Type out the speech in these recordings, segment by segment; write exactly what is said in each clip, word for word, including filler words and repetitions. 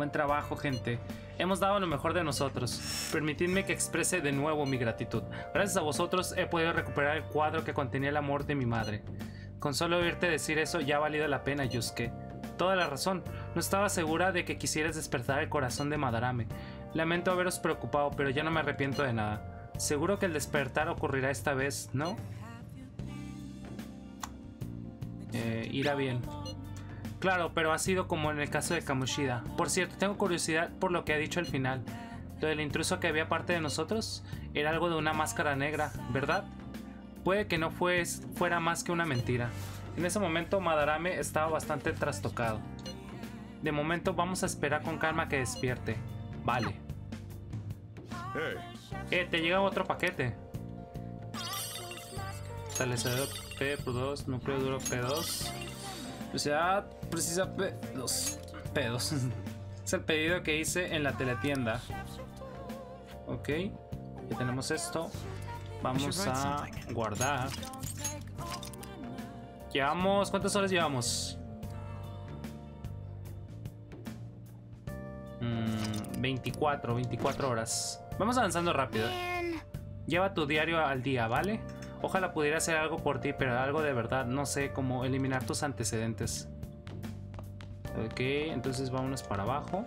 Buen trabajo, gente. Hemos dado lo mejor de nosotros. Permitidme que exprese de nuevo mi gratitud. Gracias a vosotros he podido recuperar el cuadro que contenía el amor de mi madre. Con solo oírte decir eso ya ha valido la pena, Yusuke. Toda la razón. No estaba segura de que quisieras despertar el corazón de Madarame. Lamento haberos preocupado, pero ya no me arrepiento de nada. Seguro que el despertar ocurrirá esta vez, ¿no? Eh, irá bien. Claro, pero ha sido como en el caso de Kamoshida. Por cierto, tengo curiosidad por lo que ha dicho al final. Lo del intruso que había parte de nosotros era algo de una máscara negra, ¿verdad? Puede que no fue, fuera más que una mentira. En ese momento Madarame estaba bastante trastocado. De momento vamos a esperar con calma que despierte. Vale. Eh, te llega otro paquete. Establecedor P dos, núcleo duro P dos. Velocidad precisa P dos. P dos. Es el pedido que hice en la teletienda. Ok. Ya tenemos esto. Vamos a guardar. Llevamos... ¿Cuántas horas llevamos? Mm, veinticuatro, veinticuatro horas. Vamos avanzando rápido. Lleva tu diario al día, ¿vale? Ojalá pudiera hacer algo por ti, pero algo de verdad. No sé, cómo eliminar tus antecedentes. Ok, entonces vámonos para abajo.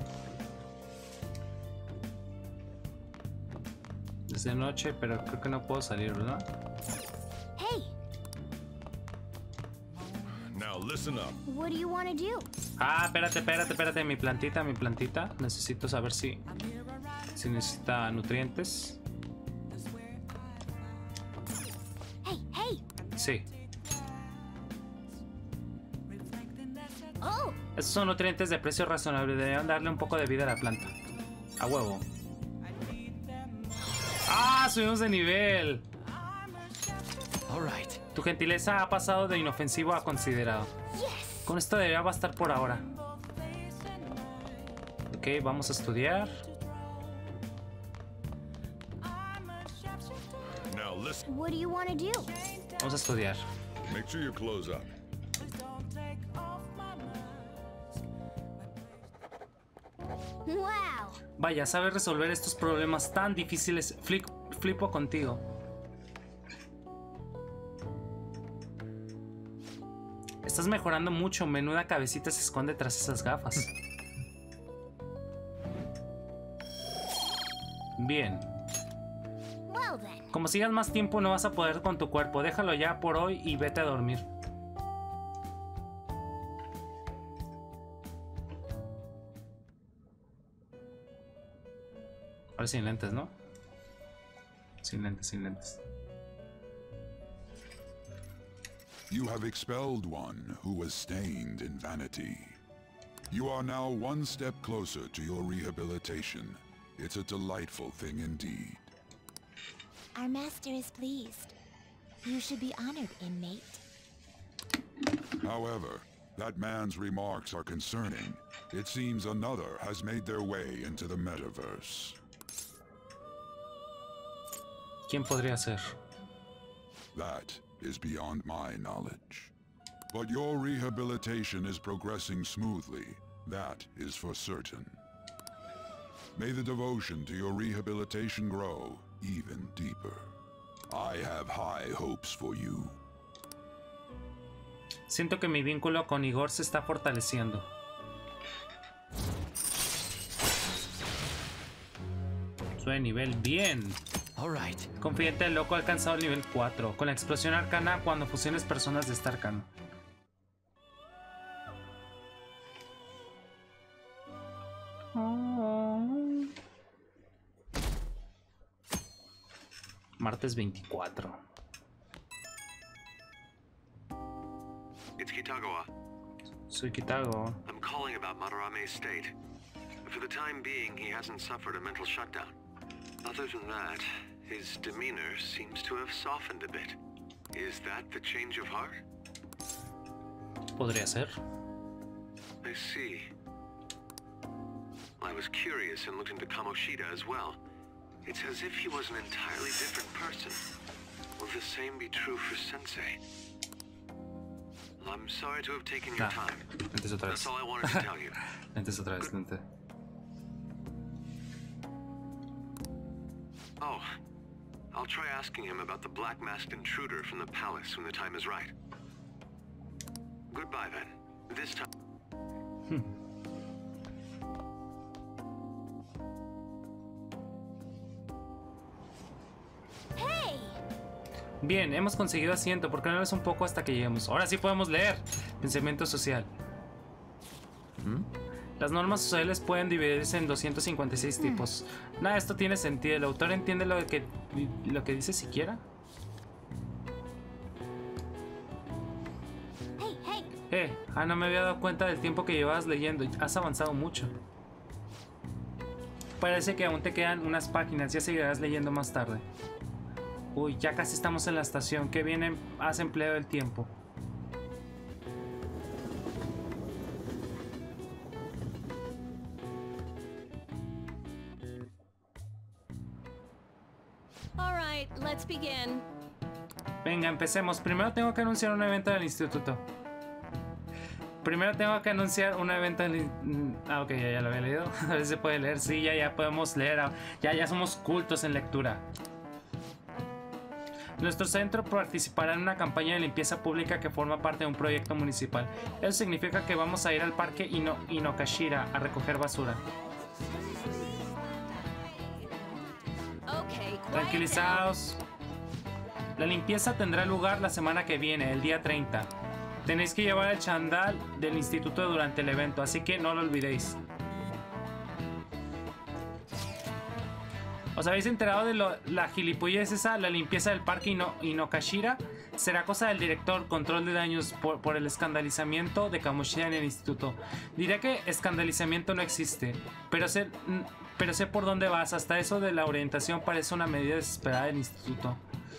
Es de noche, pero creo que no puedo salir, ¿verdad? Hey. Now listen up. What do you want to do? Ah, espérate, espérate, espérate. Mi plantita, mi plantita. Necesito saber si... Si necesita nutrientes. Hey, hey. Sí. Oh. Estos son nutrientes de precio razonable. Deberían darle un poco de vida a la planta. A huevo. ¡Ah! Subimos de nivel. Alright. Tu gentileza ha pasado de inofensivo a considerado. Yes. Con esto debería bastar por ahora. Ok, vamos a estudiar. Now listen. What do you want to do? Vamos a estudiar. Make sure you close up. Wow. Vaya, sabes resolver estos problemas tan difíciles. Flip, flipo contigo. Estás mejorando mucho. Menuda cabecita se esconde tras esas gafas. Bien. Well then. Como sigas más tiempo no vas a poder con tu cuerpo. Déjalo ya por hoy y vete a dormir. Ahora sin lentes, ¿no? Sin lentes, sin lentes. You have expelled one who was stained in vanity. You are now one step closer to your rehabilitation. It's a delightful thing indeed. Our master is pleased. You should be honored, inmate. However, that man's remarks are concerning. It seems another has made their way into the metaverse. ¿Quién podría ser? That is beyond my knowledge. But your rehabilitation is progressing smoothly. That is for certain. May the devotion to your rehabilitation grow even deeper. I have high hopes for you. Siento que mi vínculo con Igor se está fortaleciendo. Sube nivel bien. Alright. Confidente del loco ha alcanzado el nivel cuatro. Con la explosión arcana cuando fusiones personas de esta arcano. Martes veinticuatro. It's Kitagawa. Soy Kitago. I'm calling about Madarame's state. For the time being, he hasn't suffered a mental shutdown. Other than that, his demeanor seems to have softened a bit. Is that the change of heart? Podría ser. I see. I was curious and looked into Kamoshida as well. It's as if he was an entirely different person. Will the same be true for Sensei? I'm sorry to have taken your Ah, time. lentes otra vez. That's all I wanted to tell you. Lentes otra vez, lente. Oh, I'll try asking him about the black-masked intruder from the palace when the time is right. Goodbye then. This time. Hmm. Hey! Bien, hemos conseguido asiento. ¿Por qué no lees un poco hasta que lleguemos? Ahora sí podemos leer. Pensamiento social. ¿Mm? Las normas sociales pueden dividirse en doscientos cincuenta y seis tipos. Nada, esto tiene sentido. ¿El autor entiende lo que, lo que dice siquiera? Hey, hey! Eh, ah, no me había dado cuenta del tiempo que llevabas leyendo. Has avanzado mucho. Parece que aún te quedan unas páginas. Ya seguirás leyendo más tarde. Uy, ya casi estamos en la estación. Qué bien em- has empleado el tiempo. All right, let's begin. Venga, empecemos. Primero tengo que anunciar un evento del instituto. Primero tengo que anunciar un evento del... in- Ah, ok, ya, ya lo había leído. A ver si se puede leer. Sí, ya, ya podemos leer. Ya, ya somos cultos en lectura. Nuestro centro participará en una campaña de limpieza pública que forma parte de un proyecto municipal. Eso significa que vamos a ir al parque Ino Inokashira a recoger basura. Okay, quiet down. Tranquilizados. La limpieza tendrá lugar la semana que viene, el día treinta. Tenéis que llevar el chandal del instituto durante el evento, así que no lo olvidéis. ¿Os habéis enterado de lo, la gilipollez esa? La limpieza del parque Ino Inokashira será cosa del director, control de daños por, por el escandalizamiento de Kamoshida en el instituto. Diré que escandalizamiento no existe, pero sé, pero sé por dónde vas. Hasta eso de la orientación parece una medida desesperada del instituto.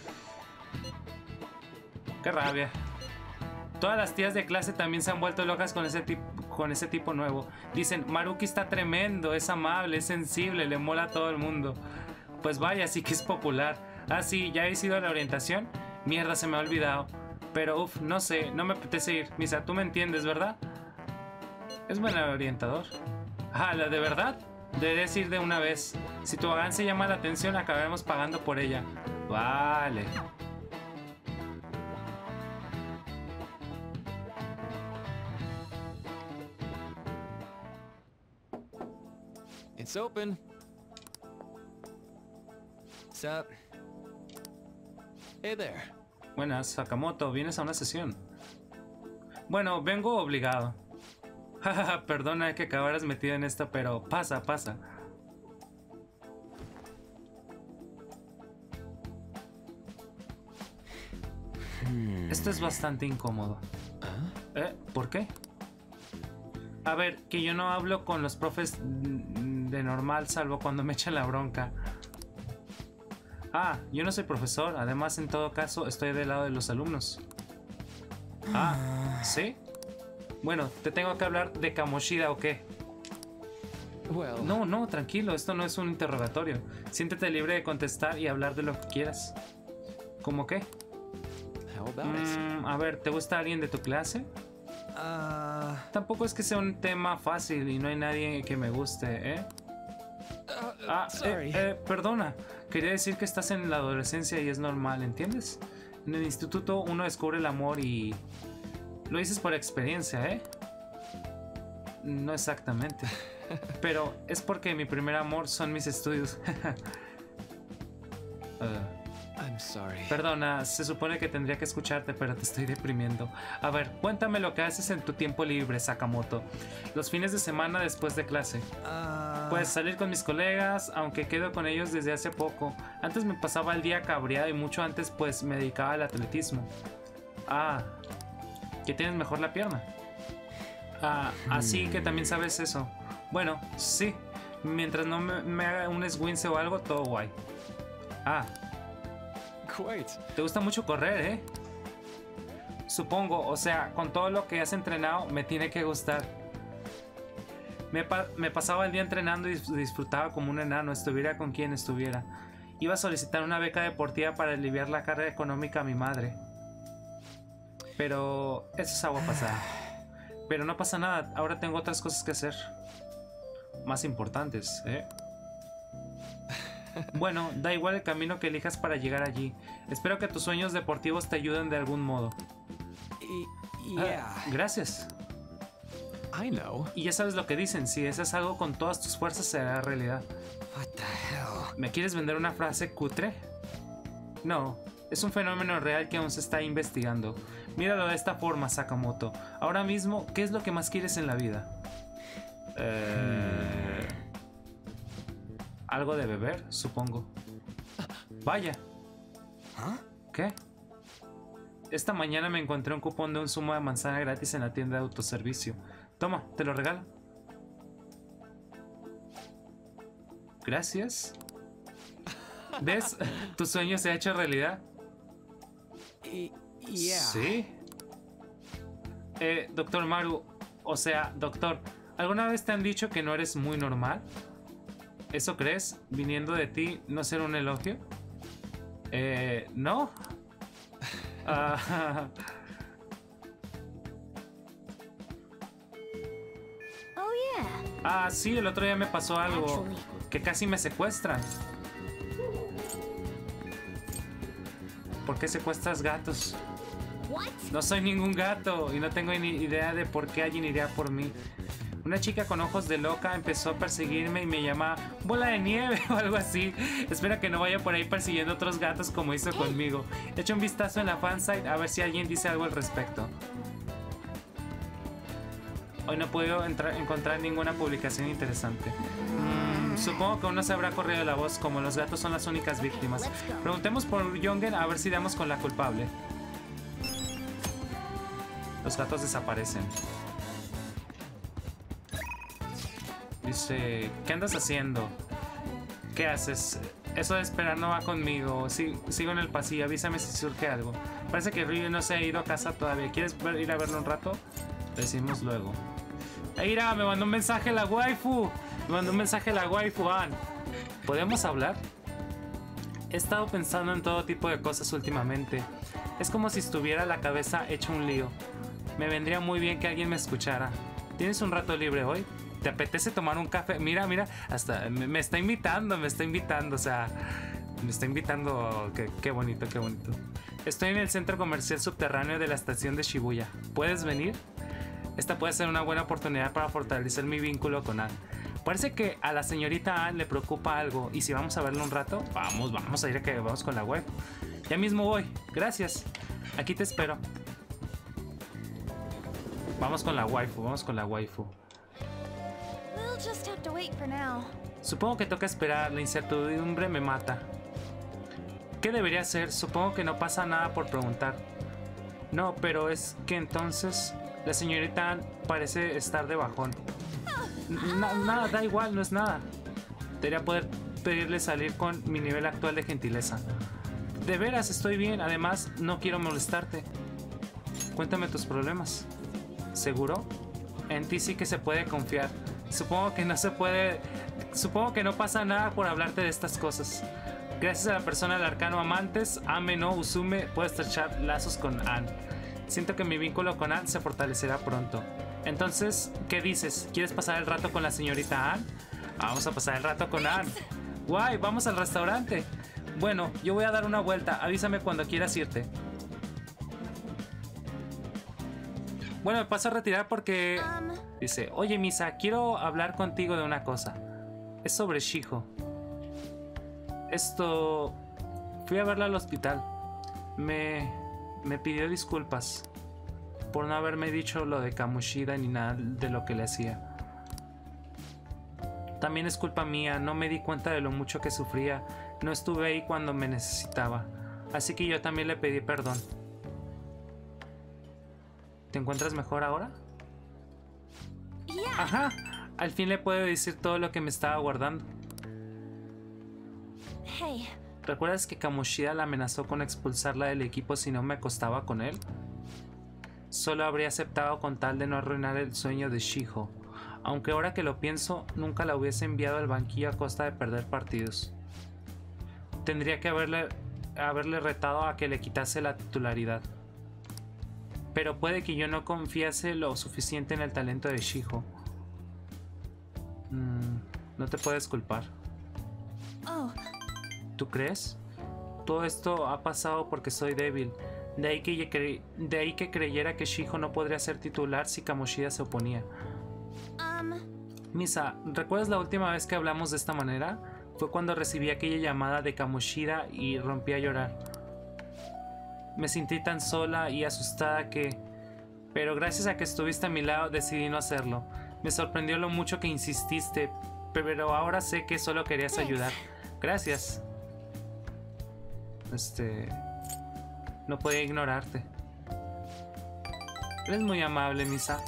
Qué rabia. Todas las tías de clase también se han vuelto locas con ese tipo, con ese tipo nuevo. Dicen, Maruki está tremendo, es amable, es sensible, le mola a todo el mundo. Pues vaya, sí que es popular. Ah, sí, ¿ya habéis ido a la orientación? Mierda, se me ha olvidado. Pero uff, no sé, no me apetece ir. Misa, tú me entiendes, ¿verdad? Es buen orientador. Ah, ¿la de verdad? Deberías ir de una vez. Si tu avance llama la atención, acabaremos pagando por ella. Vale. It's open. What's up? Hey there. Buenas, Sakamoto, vienes a una sesión. Bueno, vengo obligado. Jajaja, perdona que acabaras metido en esto, pero pasa, pasa. Esto es bastante incómodo. ¿Eh? ¿Por qué? A ver, que yo no hablo con los profes de normal, salvo cuando me echan la bronca. Ah, yo no soy profesor. Además, en todo caso, estoy del lado de los alumnos. Ah, ¿sí? Bueno, ¿te tengo que hablar de Kamoshida o qué? Well, No, no, tranquilo, esto no es un interrogatorio. Siéntete libre de contestar y hablar de lo que quieras. ¿Cómo qué? how about it? Mm, a ver, ¿te gusta alguien de tu clase? Uh, Tampoco es que sea un tema fácil y no hay nadie que me guste, ¿eh? uh, Ah, sorry. eh, eh, perdona. Quería decir que estás en la adolescencia y es normal, ¿entiendes? En el instituto uno descubre el amor y... Lo dices por experiencia, ¿eh? No exactamente. Pero es porque mi primer amor son mis estudios. Uh, I'm sorry. Perdona, se supone que tendría que escucharte, pero te estoy deprimiendo. A ver, cuéntame lo que haces en tu tiempo libre, Sakamoto. Los fines de semana después de clase. Uh, Puedes salir con mis colegas, aunque quedo con ellos desde hace poco. Antes me pasaba el día cabreado y mucho antes pues me dedicaba al atletismo. Ah, que tienes mejor la pierna. Ah, así que también sabes eso. Bueno, sí. Mientras no me, me haga un esguince o algo, todo guay. Ah, quite. te gusta mucho correr, ¿eh? Supongo, o sea, con todo lo que has entrenado, me tiene que gustar. Me, pa me pasaba el día entrenando y disfrutaba como un enano, estuviera con quien estuviera. Iba a solicitar una beca deportiva para aliviar la carga económica a mi madre. Pero eso es agua pasada. Pero no pasa nada, ahora tengo otras cosas que hacer. Más importantes, ¿eh? Bueno, da igual el camino que elijas para llegar allí. Espero que tus sueños deportivos te ayuden de algún modo. Y- Ah, yeah, gracias. I know. Y ya sabes lo que dicen, si deseas algo con todas tus fuerzas será realidad. What the hell? ¿Me quieres vender una frase cutre? No, es un fenómeno real que aún se está investigando. Míralo de esta forma, Sakamoto. Ahora mismo, ¿qué es lo que más quieres en la vida? Eh... Algo de beber, supongo. Vaya. Huh? ¿Qué? Esta mañana me encontré un cupón de un zumo de manzana gratis en la tienda de autoservicio. Toma, te lo regalo. Gracias. ¿Ves? ¿Tu sueño se ha hecho realidad? Y- yeah. Sí. Eh, doctor Maru, o sea, doctor, ¿alguna vez te han dicho que no eres muy normal? ¿Eso crees? Viniendo de ti, ¿no ser un elogio? Eh, ¿no? Ah, Oh yeah. ah, sí, el otro día me pasó algo. Actually. Que casi me secuestran. ¿Por qué secuestras gatos? What? No soy ningún gato y no tengo ni idea de por qué alguien iría por mí. Una chica con ojos de loca empezó a perseguirme y me llama bola de nieve o algo así. Espero que no vaya por ahí persiguiendo otros gatos como hizo conmigo. Echa un vistazo en la fansite a ver si alguien dice algo al respecto. Hoy no he podido entrar- encontrar ninguna publicación interesante. Mm, supongo que aún no se habrá corrido la voz, como los gatos son las únicas víctimas. Preguntemos por Jongen a ver si damos con la culpable. Los gatos desaparecen. Dice, ¿qué andas haciendo? ¿Qué haces? Eso de esperar no va conmigo. Sí, sigo en el pasillo, avísame si surge algo. Parece que Ryu no se ha ido a casa todavía. ¿Quieres ver- ir a verlo un rato? Decimos luego. Eira, me mandó un mensaje la waifu. Me mandó un mensaje la waifu, Ann. ¿Podemos hablar? He estado pensando en todo tipo de cosas últimamente. Es como si estuviera la cabeza hecha un lío. Me vendría muy bien que alguien me escuchara. ¿Tienes un rato libre hoy? ¿Te apetece tomar un café? Mira, mira, hasta me, me está invitando, me está invitando, o sea, me está invitando. Qué, qué bonito, qué bonito. Estoy en el centro comercial subterráneo de la estación de Shibuya. ¿Puedes venir? Esta puede ser una buena oportunidad para fortalecer mi vínculo con Ann. Parece que a la señorita Ann le preocupa algo. Y si vamos a verlo un rato, vamos, vamos a ir a que vamos con la web. Ya mismo voy. Gracias. Aquí te espero. Vamos con la waifu, vamos con la waifu. We'll just have to wait for now. Supongo que toca esperar. La incertidumbre me mata. ¿Qué debería hacer? Supongo que no pasa nada por preguntar. No, pero es que entonces la señorita Ann parece estar de bajón. Na- nada, da igual, no es nada. Debería poder pedirle salir con mi nivel actual de gentileza. De veras, estoy bien. Además, no quiero molestarte. Cuéntame tus problemas. ¿Seguro? En ti sí que se puede confiar. Supongo que no se puede... Supongo que no pasa nada por hablarte de estas cosas. Gracias a la persona del arcano amantes, Ame no Usume, puedo estrechar lazos con Ann. Siento que mi vínculo con Ann se fortalecerá pronto. Entonces, ¿qué dices? ¿Quieres pasar el rato con la señorita Ann? Vamos a pasar el rato con Ann. Guay, vamos al restaurante. Bueno, yo voy a dar una vuelta. Avísame cuando quieras irte. Bueno, me paso a retirar porque... Um, Dice, oye Misa, quiero hablar contigo de una cosa. Es sobre Shiho. Esto... Fui a verla al hospital. Me... Me pidió disculpas por no haberme dicho lo de Kamoshida ni nada de lo que le hacía. También es culpa mía, no me di cuenta de lo mucho que sufría. No estuve ahí cuando me necesitaba. Así que yo también le pedí perdón. ¿Te encuentras mejor ahora? yeah. Ajá, al fin le puedo decir todo lo que me estaba guardando. Hey, ¿Recuerdas que Kamoshida la amenazó con expulsarla del equipo si no me acostaba con él? Solo habría aceptado con tal de no arruinar el sueño de Shiho. Aunque ahora que lo pienso, nunca la hubiese enviado al banquillo a costa de perder partidos. Tendría que haberle, haberle retado a que le quitase la titularidad. Pero puede que yo no confiase lo suficiente en el talento de Shiho. Mm, no te puedes culpar. oh, ¿Tú crees? Todo esto ha pasado porque soy débil. De ahí que, cre de ahí que creyera que Shiho no podría ser titular si Kamoshida se oponía. Um, Misa, ¿recuerdas la última vez que hablamos de esta manera? Fue cuando recibí aquella llamada de Kamoshida y rompí a llorar. Me sentí tan sola y asustada que... Pero gracias a que estuviste a mi lado decidí no hacerlo. Me sorprendió lo mucho que insististe, pero ahora sé que solo querías ayudar. Gracias. Este... No podía ignorarte. Eres muy amable, Misa.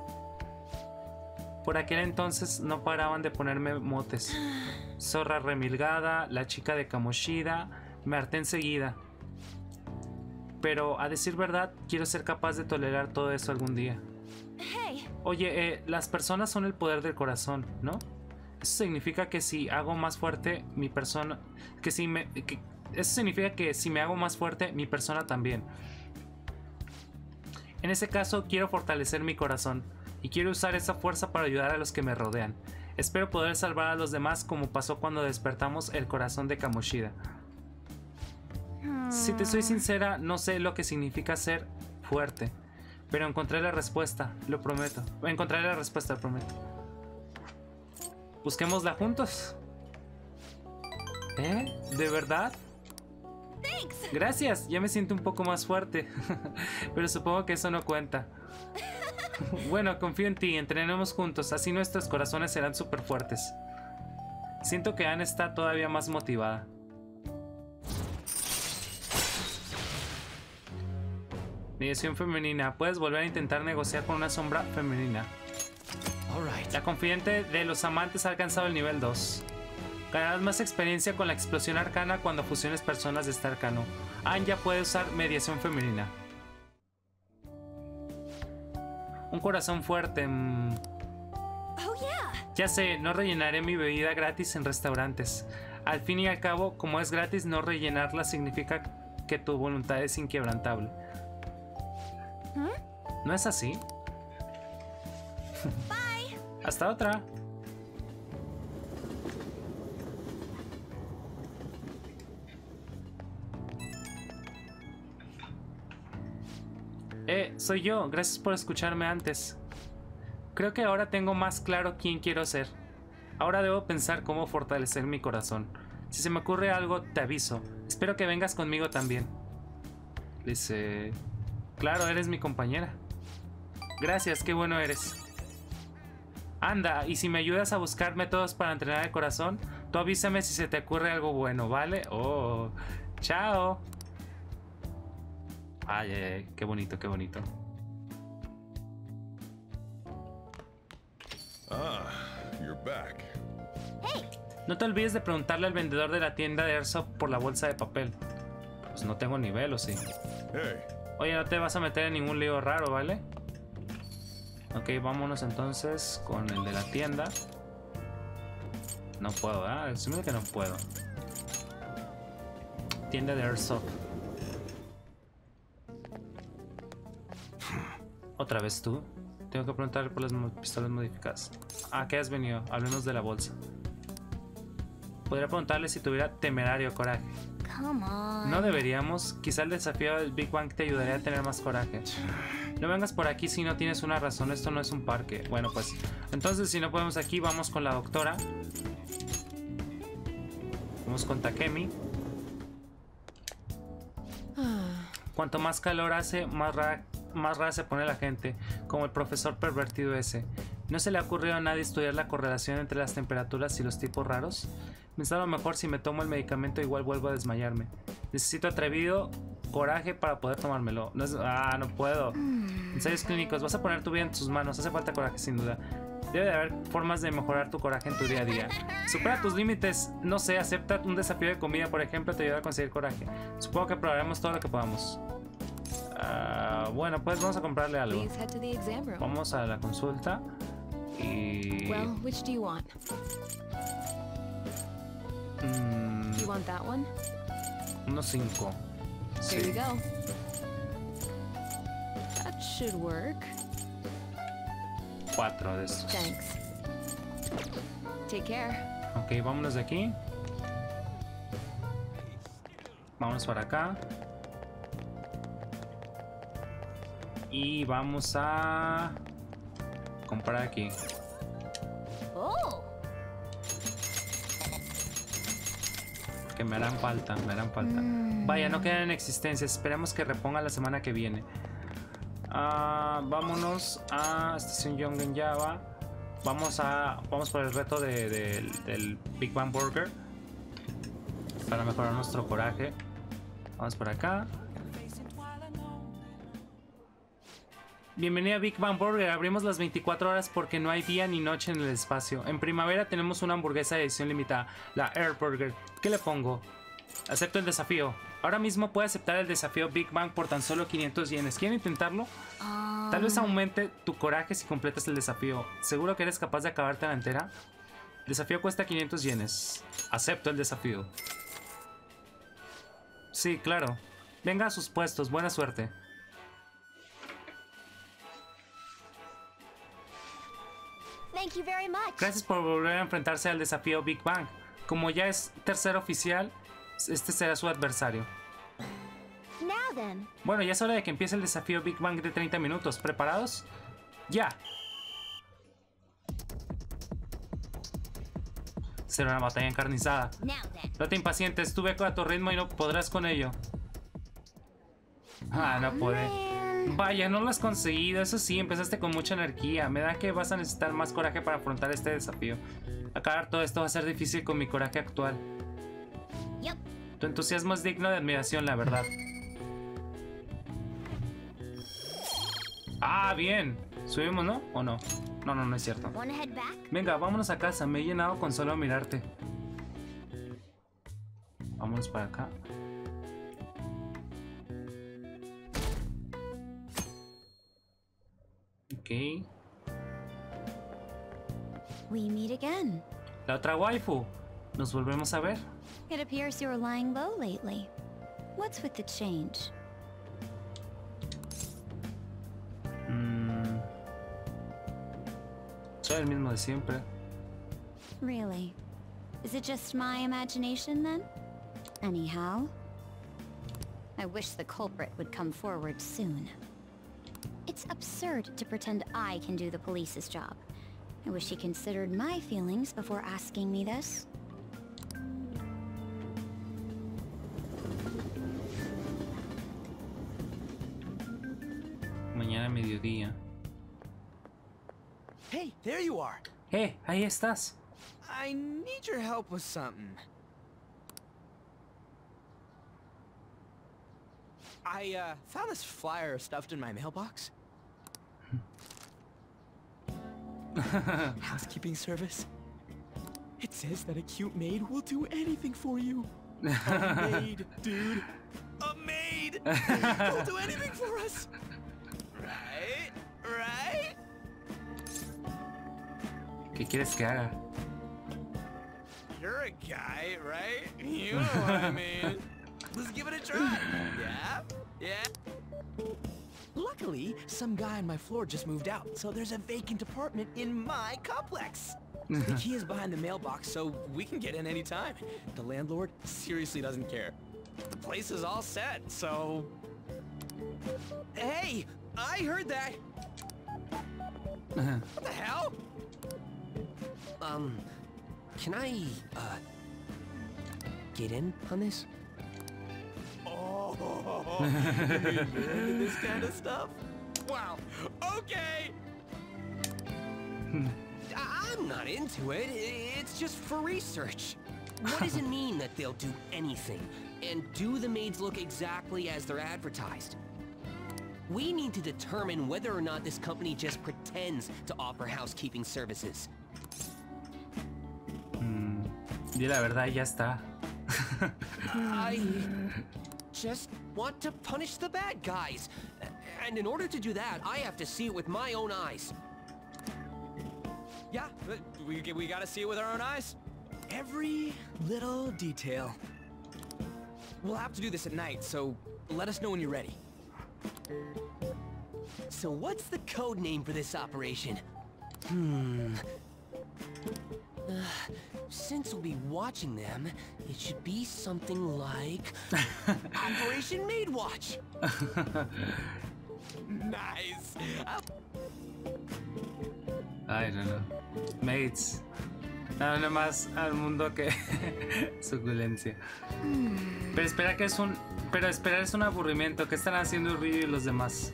Por aquel entonces no paraban de ponerme motes. Zorra remilgada, la chica de Kamoshida. Me harté enseguida. Pero a decir verdad, quiero ser capaz de tolerar todo eso algún día. hey, Oye, eh, las personas son el poder del corazón, ¿no? Eso significa que si hago más fuerte mi persona... Que si me... Que, eso significa que si me hago más fuerte, mi persona también. En ese caso, quiero fortalecer mi corazón. Y quiero usar esa fuerza para ayudar a los que me rodean. Espero poder salvar a los demás como pasó cuando despertamos el corazón de Kamoshida. Si te soy sincera, no sé lo que significa ser fuerte. Pero encontré la respuesta, lo prometo. Encontraré la respuesta, lo prometo. Busquémosla juntos. ¿Eh? ¿De verdad? Gracias, ya me siento un poco más fuerte. Pero supongo que eso no cuenta. Bueno, confío en ti, entrenemos juntos, así nuestros corazones serán súper fuertes. Siento que Anne está todavía más motivada. Mediación femenina. Puedes volver a intentar negociar con una sombra femenina. La confidente de los amantes ha alcanzado el nivel dos. Ganarás más experiencia con la explosión arcana cuando fusiones personas de este arcano. Anne ya puede usar mediación femenina. Un corazón fuerte. Mmm. oh yeah. Ya sé, no rellenaré mi bebida gratis en restaurantes. Al fin y al cabo, como es gratis, no rellenarla significa que tu voluntad es inquebrantable. ¿No es así? Bye. Hasta otra. Eh, soy yo. Gracias por escucharme antes. Creo que ahora tengo más claro quién quiero ser. Ahora debo pensar cómo fortalecer mi corazón. Si se me ocurre algo, te aviso. Espero que vengas conmigo también. Dice... Claro, eres mi compañera. Gracias, qué bueno eres. Anda, y si me ayudas a buscar métodos para entrenar el corazón, tú avísame si se te ocurre algo bueno, ¿vale? Oh, chao. Ay, ay, ay, qué bonito, qué bonito. Ah, you're back. No te olvides de preguntarle al vendedor de la tienda de Airsoft por la bolsa de papel. Pues no tengo nivel, ¿o sí? Hey, Oye, no te vas a meter en ningún lío raro, ¿vale? Ok, vámonos entonces con el de la tienda. No puedo, ¿ah? ¿eh? Se me dice que no puedo. Tienda de Airsoft. Otra vez tú. Tengo que preguntarle por las mo- pistolas modificadas. ¿A qué has venido? Hablemos de la bolsa. Podría preguntarle si tuviera temerario coraje. Come on. No deberíamos. Quizá el desafío del Big Bang te ayudaría a tener más coraje. No vengas por aquí si no tienes una razón. Esto no es un parque. Bueno, pues entonces si no podemos aquí, vamos con la doctora. Vamos con Takemi. Cuanto más calor hace, más rara, más rara se pone la gente. Como el profesor pervertido ese. ¿No se le ha ocurrido a nadie estudiar la correlación entre las temperaturas y los tipos raros? Pensaba a lo mejor si me tomo el medicamento igual vuelvo a desmayarme. Necesito atrevido coraje para poder tomármelo. No es, ah, no puedo. Ensayos clínicos. Vas a poner tu vida en tus manos. Hace falta coraje sin duda. Debe de haber formas de mejorar tu coraje en tu día a día. Supera tus límites. No sé, acepta un desafío de comida, por ejemplo, te ayuda a conseguir coraje. Supongo que probaremos todo lo que podamos. Uh, bueno, pues vamos a comprarle algo. Please head to the exam room. Vamos a la consulta. Y... Well, which do you want? Mm, Do you want that one? unos cinco. Here you Sí. go. That should work. Cuatro de estos. Thanks. Take care. Ok, vámonos de aquí. Vamos para acá. Y vamos a comprar aquí. Oh, Que me harán falta, me harán falta. Vaya, no quedan en existencia. Esperemos que reponga la semana que viene. Ah, vámonos a Estación Young en Java. Vamos a vamos por el reto de, de- del Big Bang Burger para mejorar nuestro coraje. Vamos por acá. Bienvenida a Big Bang Burger. Abrimos las veinticuatro horas porque no hay día ni noche en el espacio. En primavera tenemos una hamburguesa de edición limitada, la Air Burger. ¿Qué le pongo? Acepto el desafío. Ahora mismo puede aceptar el desafío Big Bang por tan solo quinientos yenes. ¿Quieren intentarlo? Tal vez aumente tu coraje si completas el desafío. ¿Seguro que eres capaz de acabarte la entera? El desafío cuesta quinientos yenes. Acepto el desafío. Sí, claro. Venga a sus puestos. Buena suerte. thank you very much. Gracias por volver a enfrentarse al desafío Big Bang. Como ya es tercer oficial, este será su adversario. Now then, Bueno, ya es hora de que empiece el desafío Big Bang de treinta minutos. ¿Preparados? ¡Ya! Será una batalla encarnizada. now then. No te impacientes, tú ve a tu ritmo y no podrás con ello. Ah, no puede. Vaya, no lo has conseguido. Eso sí, empezaste con mucha energía. Me da que vas a necesitar más coraje para afrontar este desafío. Acabar todo esto va a ser difícil con mi coraje actual. Yep. Tu entusiasmo es digno de admiración, la verdad. Ah, bien. ¿Subimos, no? ¿O no? No, no, no es cierto. Wanna head back? Venga, vámonos a casa. Me he llenado con solo mirarte. Vámonos para acá. Ok. We meet again. La otra waifu. Nos volvemos a ver. It appears you were lying low lately. What's with the change? Mm. Soy el mismo de siempre. Really? Is it just my imagination then? Anyhow, I wish the culprit would come forward soon. It's absurd to pretend I can do the police's job. I wish he considered my feelings before asking me this. Mañana mediodía. Hey, there you are. Eh, ahí estás. I need your help with something. I uh, found this flyer stuffed in my mailbox. Housekeeping service. It says that a cute maid will do anything for you. A maid, dude. A maid! Will do anything for us. Right? Right? ¿Qué quieres que haga? You're a guy, right? You know what I mean. Let's give it a try. Yeah? Yeah? Luckily, some guy on my floor just moved out, so there's a vacant apartment in my complex. The key is behind the mailbox, so we can get in anytime. The landlord seriously doesn't care. The place is all set, so... Hey! I heard that! What the hell? Um, can I, uh, get in on this? Oh, you mean you're into this kind of stuff? Wow. Okay. I- I'm not into it. I- It's just for research. What does it mean that they'll do anything? And do the maids look exactly as they're advertised? We need to determine whether or not this company just pretends to offer housekeeping services. Di la verdad, ya está. I just want to punish the bad guys. And in order to do that, I have to see it with my own eyes. Yeah, but we, we gotta see it with our own eyes. Every little detail. We'll have to do this at night, so let us know when you're ready. So what's the code name for this operation? Hmm. Uh, since we'll be watching them, it should be something like Operation Maid Watch. Nice. Ay, no, no. Maids. Nada más al mundo que suculencia. Pero espera que es un... Pero esperar es un aburrimiento. ¿Qué están haciendo Ryu y los demás?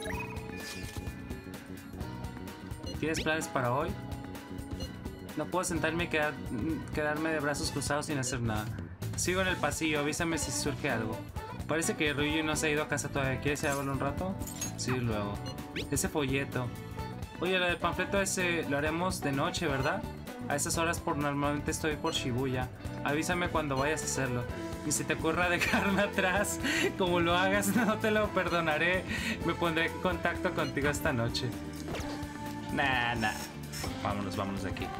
¿Tienes planes para hoy? No puedo sentarme y quedar, quedarme de brazos cruzados sin hacer nada. Sigo en el pasillo, avísame si surge algo. Parece que Ryu no se ha ido a casa todavía. ¿Quieres ir a verlo un rato? Sí, luego. Ese folleto. Oye, lo del panfleto ese lo haremos de noche, ¿verdad? A esas horas por normalmente estoy por Shibuya. Avísame cuando vayas a hacerlo. Y si te ocurra dejarme atrás, como lo hagas, no te lo perdonaré. Me pondré en contacto contigo esta noche. Nah, nah. Vámonos, vámonos de aquí.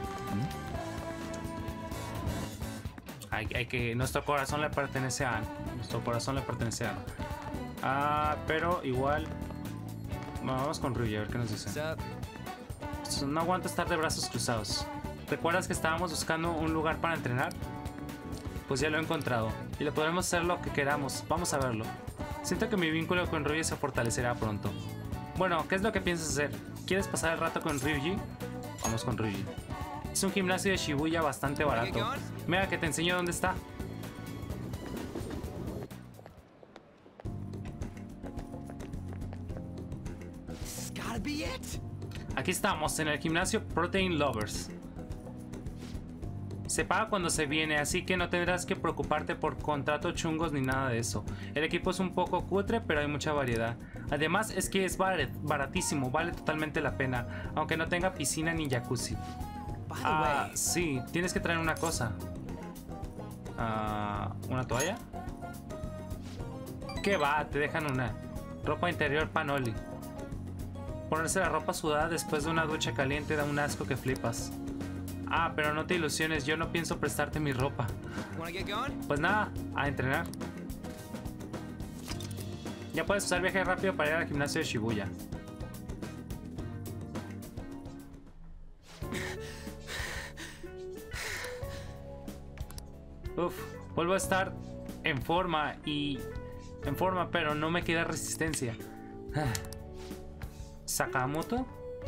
Hay, hay que... Nuestro corazón le pertenece a Anne. Nuestro corazón le pertenece a Anne. Ah, pero igual... Bueno, vamos con Ryu a ver qué nos dice. No aguanto estar de brazos cruzados. ¿Recuerdas que estábamos buscando un lugar para entrenar? Pues ya lo he encontrado. Y le podremos hacer lo que queramos. Vamos a verlo. Siento que mi vínculo con Ryuji se fortalecerá pronto. Bueno, ¿qué es lo que piensas hacer? ¿Quieres pasar el rato con Ryuji? Vamos con Ryuji. Es un gimnasio de Shibuya bastante barato. Mira que te enseño dónde está. Aquí estamos, en el gimnasio Protein Lovers. Se paga cuando se viene, así que no tendrás que preocuparte por contratos chungos ni nada de eso. El equipo es un poco cutre, pero hay mucha variedad. Además es que es barat baratísimo, vale totalmente la pena, aunque no tenga piscina ni jacuzzi. Ah, sí, tienes que traer una cosa. Ah, ¿una toalla? ¿Qué va? Te dejan una. Ropa interior Panoli. Ponerse la ropa sudada después de una ducha caliente da un asco que flipas. Ah, pero no te ilusiones, yo no pienso prestarte mi ropa. Pues nada, a entrenar. Ya puedes usar viaje rápido para ir al gimnasio de Shibuya. Uf, vuelvo a estar en forma y... En forma, pero no me queda resistencia. ¿Sakamoto?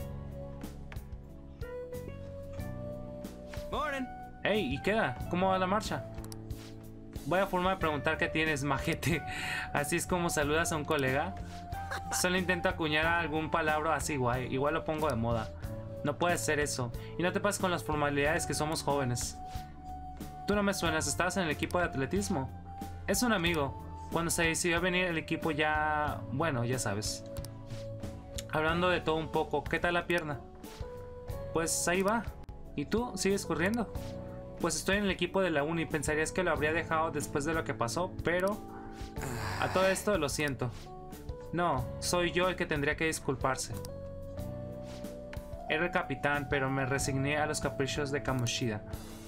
Hey, ¿y queda? ¿Cómo va la marcha? Vaya forma de preguntar qué tienes, majete. Así es como saludas a un colega. Solo intento acuñar algún palabra así guay. Igual lo pongo de moda. No puede ser eso. Y no te pases con las formalidades, que somos jóvenes. Tú no me suenas, estabas en el equipo de atletismo. Es un amigo. Cuando se decidió a venir el equipo ya... Bueno, ya sabes. Hablando de todo un poco, ¿qué tal la pierna? Pues ahí va. ¿Y tú? ¿Sigues corriendo? Pues estoy en el equipo de la uni. Pensarías que lo habría dejado después de lo que pasó, pero... A todo esto lo siento. No, soy yo el que tendría que disculparse. Era el capitán, pero me resigné a los caprichos de Kamoshida.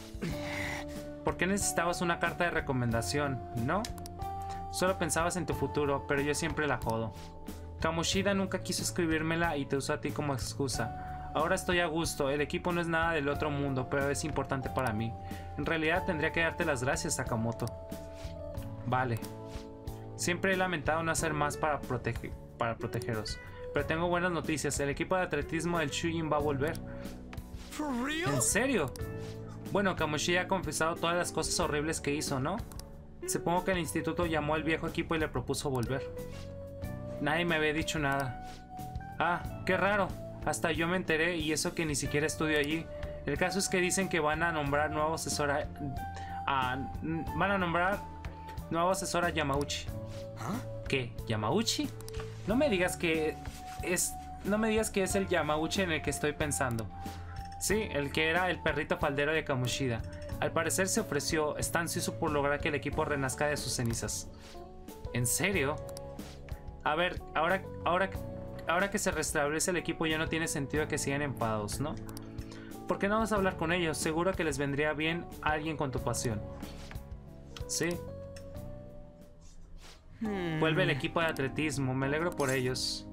¿Por qué necesitabas una carta de recomendación, no? Solo pensabas en tu futuro, pero yo siempre la jodo. Kamoshida nunca quiso escribírmela y te usó a ti como excusa. Ahora estoy a gusto, el equipo no es nada del otro mundo, pero es importante para mí. En realidad tendría que darte las gracias, Sakamoto. Vale. Siempre he lamentado no hacer más para, protege para protegeros. Pero tengo buenas noticias, el equipo de atletismo del Shujin va a volver. ¿En serio? Bueno, Kamoshida ha confesado todas las cosas horribles que hizo, ¿no? Supongo que el instituto llamó al viejo equipo y le propuso volver. Nadie me había dicho nada. Ah, qué raro. Hasta yo me enteré y eso que ni siquiera estudio allí. El caso es que dicen que van a nombrar nuevo asesor a, a, van a nombrar nuevo asesor a Yamauchi. ¿Ah? ¿Qué? ¿Yamauchi? No me digas que es no me digas que es el Yamauchi en el que estoy pensando. Sí, el que era el perrito faldero de Kamoshida. Al parecer se ofreció, está ansioso por lograr que el equipo renazca de sus cenizas. ¿En serio? A ver, ahora ahora Ahora que se restablece el equipo ya no tiene sentido que sigan enfadados, ¿no? ¿Por qué no vas a hablar con ellos? Seguro que les vendría bien alguien con tu pasión. Sí. Hmm. Vuelve el equipo de atletismo, me alegro por ellos.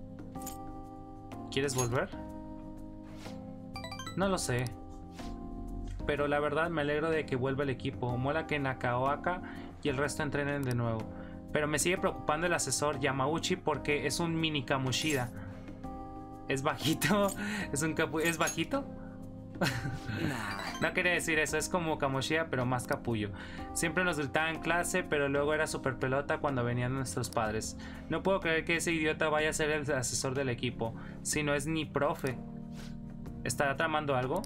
¿Quieres volver? No lo sé. pero la verdad me alegro de que vuelva el equipo. Mola que Nakaoka y el resto entrenen de nuevo. Pero me sigue preocupando el asesor Yamauchi porque es un mini Kamoshida. ¿Es bajito? ¿Es un capu ¿Es bajito? No quería decir eso, es como Kamoshida pero más capullo. Siempre nos gritaba en clase, pero luego era super pelota cuando venían nuestros padres. No puedo creer que ese idiota vaya a ser el asesor del equipo, si no es ni profe. ¿Estará tramando algo?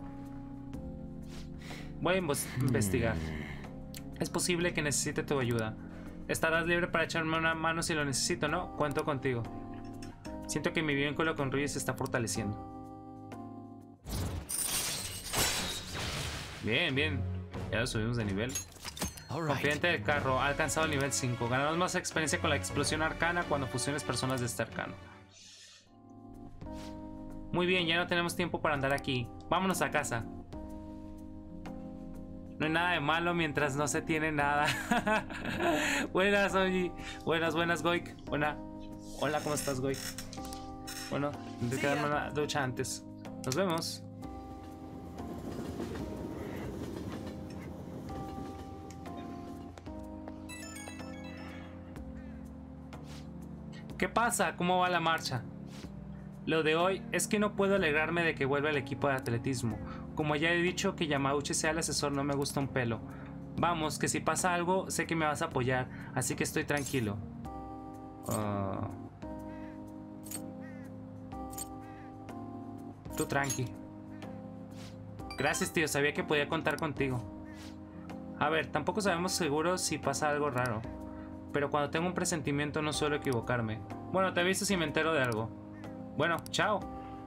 Voy a investigar. Es posible que necesite tu ayuda. Estarás libre para echarme una mano si lo necesito, ¿no? Cuento contigo. Siento que mi vínculo con Ryuji se está fortaleciendo. Bien, bien. Ya lo subimos de nivel. Confidente del carro. Ha alcanzado el nivel cinco. Ganamos más experiencia con la explosión arcana cuando fusiones personas de este arcano. Muy bien, ya no tenemos tiempo para andar aquí. Vámonos a casa. No hay nada de malo mientras no se tiene nada. Buenas, Oji. Buenas, buenas, Goik. Buena. Hola, ¿cómo estás, Goik? Bueno, tendré que darme una ducha antes. Nos vemos. ¿Qué pasa? ¿Cómo va la marcha? Lo de hoy es que no puedo alegrarme de que vuelva el equipo de atletismo. Como ya he dicho, que Yamauchi sea el asesor no me gusta un pelo. Vamos, que si pasa algo, sé que me vas a apoyar, así que estoy tranquilo. Uh... Tú tranqui. Gracias, tío, sabía que podía contar contigo. A ver, tampoco sabemos seguro si pasa algo raro. Pero cuando tengo un presentimiento no suelo equivocarme. Bueno, te aviso si me entero de algo. Bueno, chao.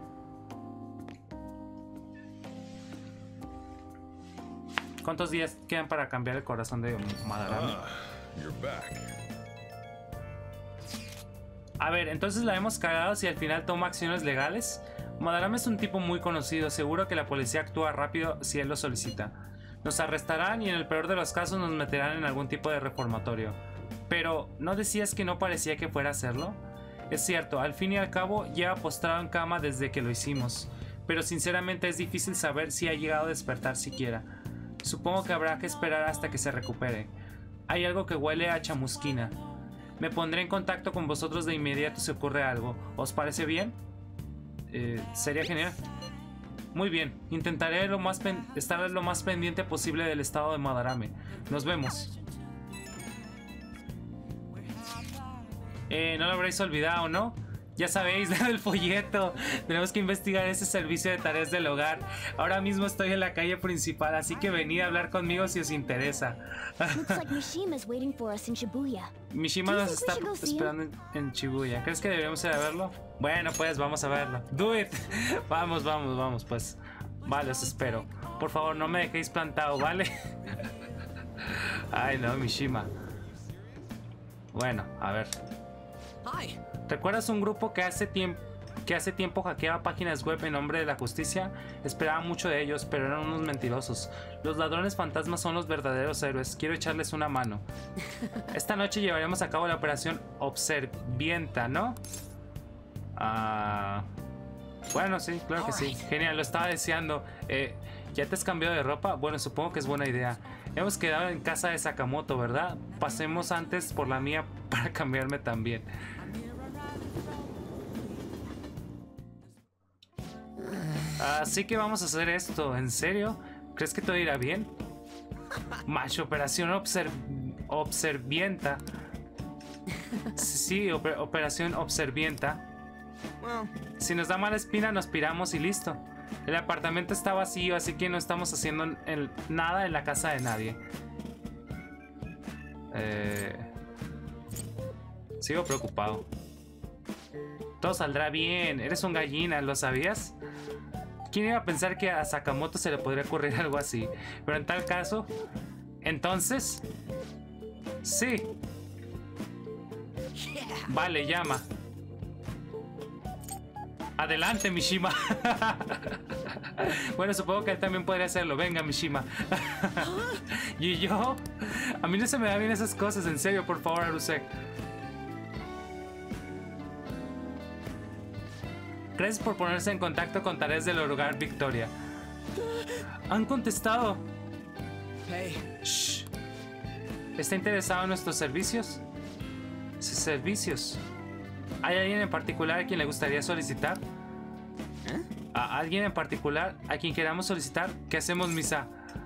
¿Cuántos días quedan para cambiar el corazón de Madarame? Ah, you're back. A ver, entonces la hemos cagado si al final toma acciones legales. Madarame es un tipo muy conocido, seguro que la policía actúa rápido si él lo solicita. Nos arrestarán y en el peor de los casos nos meterán en algún tipo de reformatorio. Pero, ¿no decías que no parecía que fuera a hacerlo? Es cierto, al fin y al cabo lleva postrado en cama desde que lo hicimos, pero sinceramente es difícil saber si ha llegado a despertar siquiera. Supongo que habrá que esperar hasta que se recupere. Hay algo que huele a chamusquina. Me pondré en contacto con vosotros de inmediato si ocurre algo. ¿Os parece bien? Eh, sería genial. Muy bien, intentaré lo más estar lo más pendiente posible del estado de Madarame. Nos vemos. Eh, no lo habréis olvidado, ¿no? Ya sabéis, del folleto. Tenemos que investigar ese servicio de tareas del hogar. Ahora mismo estoy en la calle principal, así que venid a hablar conmigo si os interesa. Looks like Mishima's waiting for us in Shibuya. Mishima nos está esperando en, en Shibuya. ¿Crees que deberíamos ir a verlo? Bueno, pues vamos a verlo. Do it. Vamos, vamos, vamos, pues. Vale, os espero. Por favor, no me dejéis plantado, ¿vale? Ay, no, Mishima. Bueno, a ver. ¿Recuerdas un grupo que hace tiempo que hace tiempo hackeaba páginas web en nombre de la justicia? Esperaba mucho de ellos, pero eran unos mentirosos. Los ladrones fantasmas son los verdaderos héroes. Quiero echarles una mano. Esta noche llevaremos a cabo la operación Observienta, ¿no? Ah, bueno, sí, claro que sí. Genial, lo estaba deseando. Eh, ¿Ya te has cambiado de ropa? Bueno, supongo que es buena idea. Hemos quedado en casa de Sakamoto, ¿verdad? Pasemos antes por la mía para cambiarme también. Así que vamos a hacer esto. ¿En serio? ¿Crees que todo irá bien? Macho, operación obser Observienta. Sí, oper operación Observienta. Si nos da mala espina, nos piramos y listo. El apartamento está vacío, así que no estamos haciendo el, nada en la casa de nadie. Eh, sigo preocupado. Todo saldrá bien. Eres un gallina, ¿lo sabías? ¿Quién iba a pensar que a Sakamoto se le podría ocurrir algo así? Pero en tal caso, entonces, sí. Vale, llama. Adelante, Mishima. Bueno, supongo que él también podría hacerlo. Venga, Mishima. ¿Y yo? A mí no se me dan bien esas cosas. En serio, por favor, Arusek. Gracias por ponerse en contacto con tareas del hogar Victoria. Han contestado. Hey. Shh. ¿Está interesado en nuestros servicios? Sus servicios. ¿Hay alguien en particular a quien le gustaría solicitar? ¿Eh? ¿A alguien en particular a quien queramos solicitar? ¿Qué hacemos, Misa?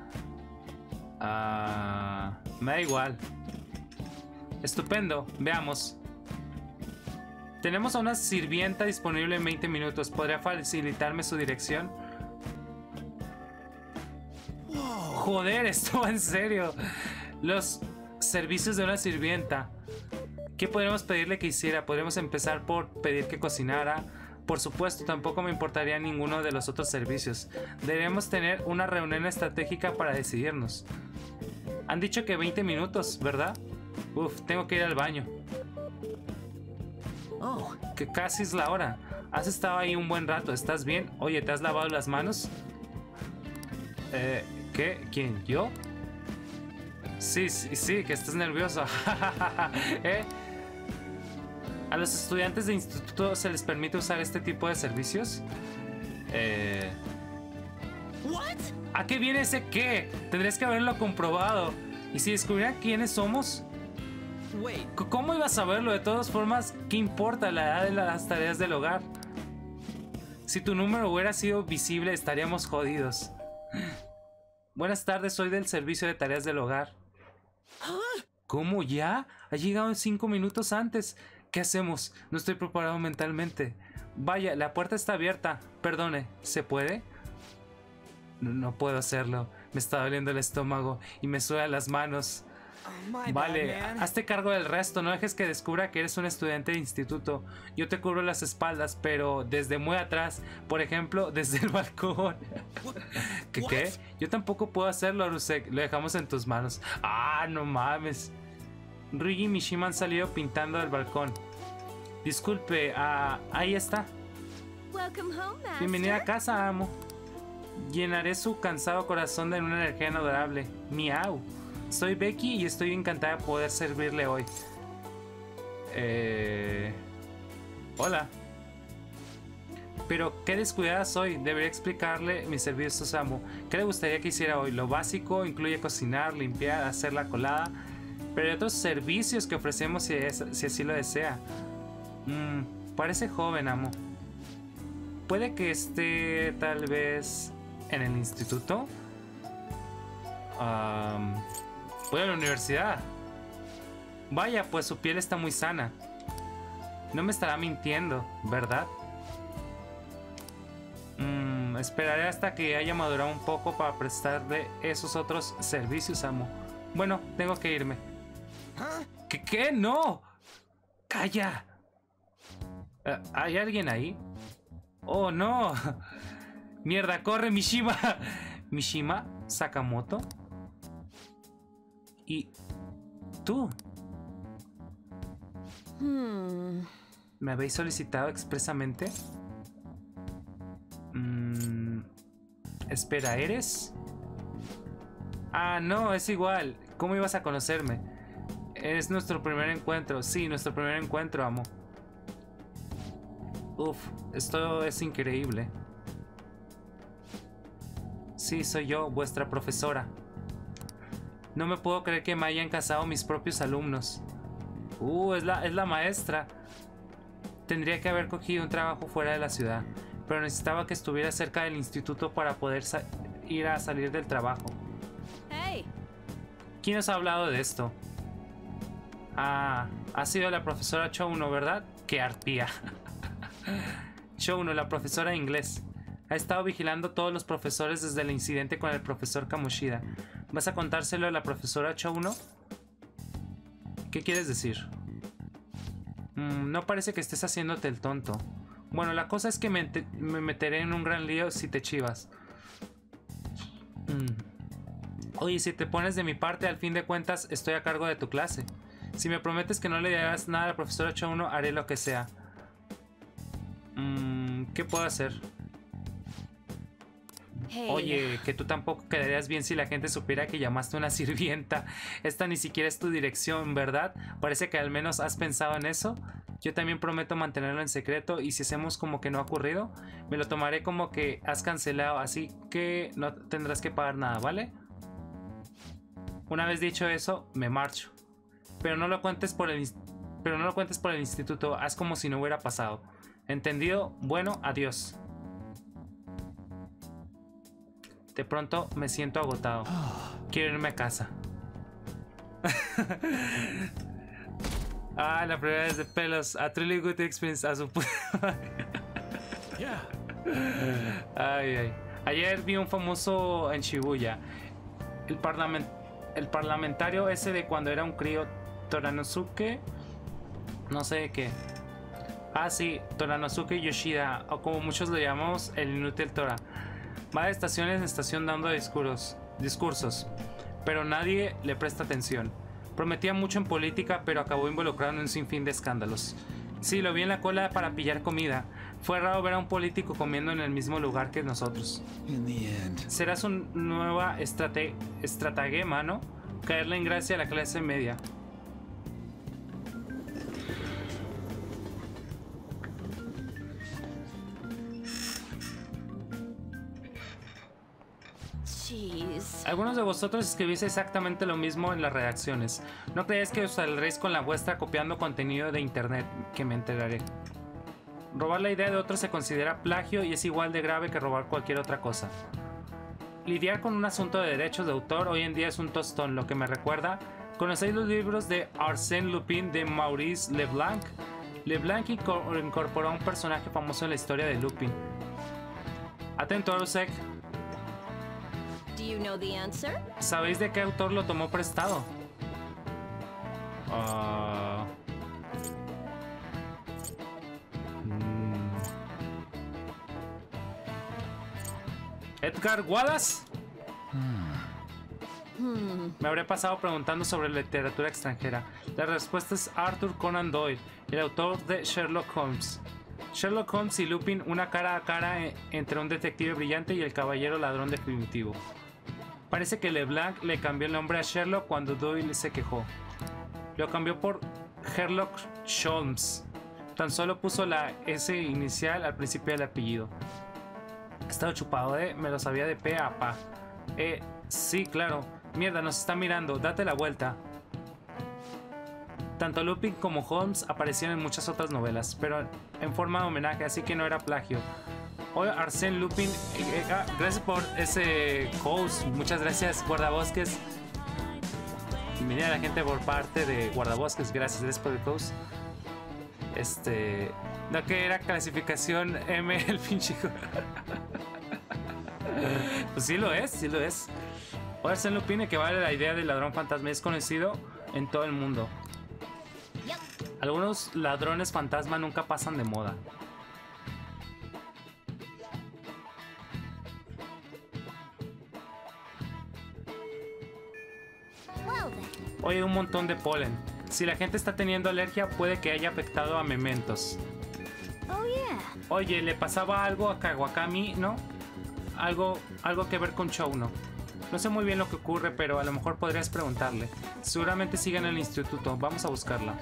Ah, me da igual. Estupendo, veamos. Tenemos a una sirvienta disponible en veinte minutos. ¿Podría facilitarme su dirección? Joder, esto va en serio. Los servicios de una sirvienta. ¿Qué podríamos pedirle que hiciera? Podríamos empezar por pedir que cocinara. Por supuesto, tampoco me importaría ninguno de los otros servicios. Deberíamos tener una reunión estratégica para decidirnos. Han dicho que veinte minutos, ¿verdad? Uf, tengo que ir al baño. Oh. Que casi es la hora. Has estado ahí un buen rato, ¿estás bien? Oye, ¿te has lavado las manos? Eh, ¿qué? ¿Quién? ¿Yo? Sí, sí, sí, que estás nervioso. ¿Eh? ¿A los estudiantes de instituto se les permite usar este tipo de servicios? Eh... What? ¿A qué viene ese qué? Tendrías que haberlo comprobado. ¿Y si descubrieran quiénes somos? Wait. ¿Cómo ibas a saberlo? De todas formas, ¿qué importa la edad de las tareas del hogar? Si tu número hubiera sido visible, estaríamos jodidos. Buenas tardes, soy del servicio de tareas del hogar. ¿Cómo ya? Ha llegado cinco minutos antes. ¿Qué hacemos? No estoy preparado mentalmente. Vaya, la puerta está abierta. Perdone, ¿se puede? No, no puedo hacerlo. Me está doliendo el estómago y me sudan las manos. My Vale, bad, man. hazte cargo del resto. No dejes que descubra que eres un estudiante de instituto. Yo te cubro las espaldas, pero desde muy atrás. Por ejemplo, desde el balcón. ¿Qué What? qué? Yo tampoco puedo hacerlo, Rusek. Lo dejamos en tus manos. Ah, no mames. Ryuji y Mishima han salido pintando del balcón. Disculpe, ah, ahí está. Welcome home, Master. Bienvenida a casa, amo. Llenaré su cansado corazón de una energía inadorable. Miau. Soy Becky y estoy encantada de poder servirle hoy. Eh... Hola. Pero qué descuidada soy. Debería explicarle mis servicios a amo. ¿Qué le gustaría que hiciera hoy? Lo básico incluye cocinar, limpiar, hacer la colada. Pero hay otros servicios que ofrecemos si, es, si así lo desea. Mm, parece joven, amo. Puede que esté tal vez en el instituto. Um, voy a la universidad. Vaya, pues su piel está muy sana. No me estará mintiendo, ¿verdad? Mm, esperaré hasta que haya madurado un poco para prestarle esos otros servicios, amo. Bueno, tengo que irme. ¿Qué? ¿Qué? ¡No! ¡Calla! Uh, ¿Hay alguien ahí? ¡Oh, no! ¡Mierda, corre, Mishima! Mishima Sakamoto. ¿Y tú? Hmm. ¿Me habéis solicitado expresamente? Mm, espera, ¿eres? Ah, no, es igual. ¿Cómo ibas a conocerme? Es nuestro primer encuentro. Sí, nuestro primer encuentro, amo. Uf, esto es increíble. Sí, soy yo, vuestra profesora. No me puedo creer que me hayan casado mis propios alumnos. Uh, es la, es la maestra. Tendría que haber cogido un trabajo fuera de la ciudad, pero necesitaba que estuviera cerca del instituto para poder ir a salir del trabajo. Hey. ¿Quién os ha hablado de esto? Ah, ha sido la profesora Chouno, ¿verdad? ¡Qué arpía! Chouno, la profesora de inglés. Ha estado vigilando a todos los profesores desde el incidente con el profesor Kamoshida. ¿Vas a contárselo a la profesora Chouno? ¿Qué quieres decir? Mm, no parece que estés haciéndote el tonto. Bueno, la cosa es que me, me meteré en un gran lío si te chivas. Mm. Oye, si te pones de mi parte, al fin de cuentas, estoy a cargo de tu clase. Si me prometes que no le dirás nada a la profesora Chouno, haré lo que sea. Mm, ¿qué puedo hacer? Hey. Oye, que tú tampoco quedarías bien si la gente supiera que llamaste a una sirvienta. Esta ni siquiera es tu dirección, ¿verdad? Parece que al menos has pensado en eso. Yo también prometo mantenerlo en secreto y si hacemos como que no ha ocurrido, me lo tomaré como que has cancelado, así que no tendrás que pagar nada, ¿vale? Una vez dicho eso, me marcho. Pero no lo cuentes por el, pero no lo cuentes por el instituto, haz como si no hubiera pasado. ¿Entendido? Bueno, adiós. De pronto me siento agotado. Quiero irme a casa. Ah, la primera vez de pelos. A truly good experience. A su Ay, ay. Ayer vi un famoso en Shibuya. El, parlament el parlamentario ese de cuando era un crío, Toranosuke. No sé de qué. Ah, sí, Toranosuke Yoshida. O como muchos lo llamamos, el inútil Tora. Va de estación en estación dando discursos. discursos. Pero nadie le presta atención. Prometía mucho en política, pero acabó involucrado en un sinfín de escándalos. Sí, lo vi en la cola para pillar comida. Fue raro ver a un político comiendo en el mismo lugar que nosotros. Será su nueva estrate estratagema, ¿no? Caerle en gracia a la clase media. Algunos de vosotros escribís exactamente lo mismo en las redacciones. No creáis que os saldréis con la vuestra copiando contenido de internet, que me enteraré. Robar la idea de otro se considera plagio y es igual de grave que robar cualquier otra cosa. Lidiar con un asunto de derechos de autor hoy en día es un tostón, lo que me recuerda... ¿Conocéis los libros de Arsène Lupin de Maurice Leblanc? Leblanc incorporó a un personaje famoso en la historia de Lupin. Atento, Arusek. Do you know the answer? ¿Sabéis de qué autor lo tomó prestado? Uh... Mm. ¿Edgar Wallace? Hmm. Me habré pasado preguntando sobre literatura extranjera. La respuesta es Arthur Conan Doyle, el autor de Sherlock Holmes. Sherlock Holmes y Lupin, una cara a cara entre un detective brillante y el caballero ladrón definitivo. Parece que Leblanc le cambió el nombre a Sherlock cuando Doyle se quejó. Lo cambió por Sherlock Holmes. Tan solo puso la S inicial al principio del apellido. He estado chupado, ¿eh? Me lo sabía de pe a pa. Eh, sí, claro. Mierda, nos está mirando. Date la vuelta. Tanto Lupin como Holmes aparecieron en muchas otras novelas, pero en forma de homenaje, así que no era plagio. Hoy Arsène Lupin, eh, eh, ah, gracias por ese host, muchas gracias Guardabosques. Bienvenida a la gente por parte de Guardabosques, gracias, gracias por el host. Este, no que era clasificación M el pinche. Pues sí lo es, sí lo es. Hoy Arsène Lupin, que vale la idea del ladrón fantasma, es conocido en todo el mundo. Algunos ladrones fantasma nunca pasan de moda. Hoy hay un montón de polen. Si la gente está teniendo alergia, puede que haya afectado a mementos. Oye, ¿le pasaba algo a Kawakami, no? Algo, algo que ver con Chouno. No sé muy bien lo que ocurre, pero a lo mejor podrías preguntarle. Seguramente sigue en el instituto. Vamos a buscarla.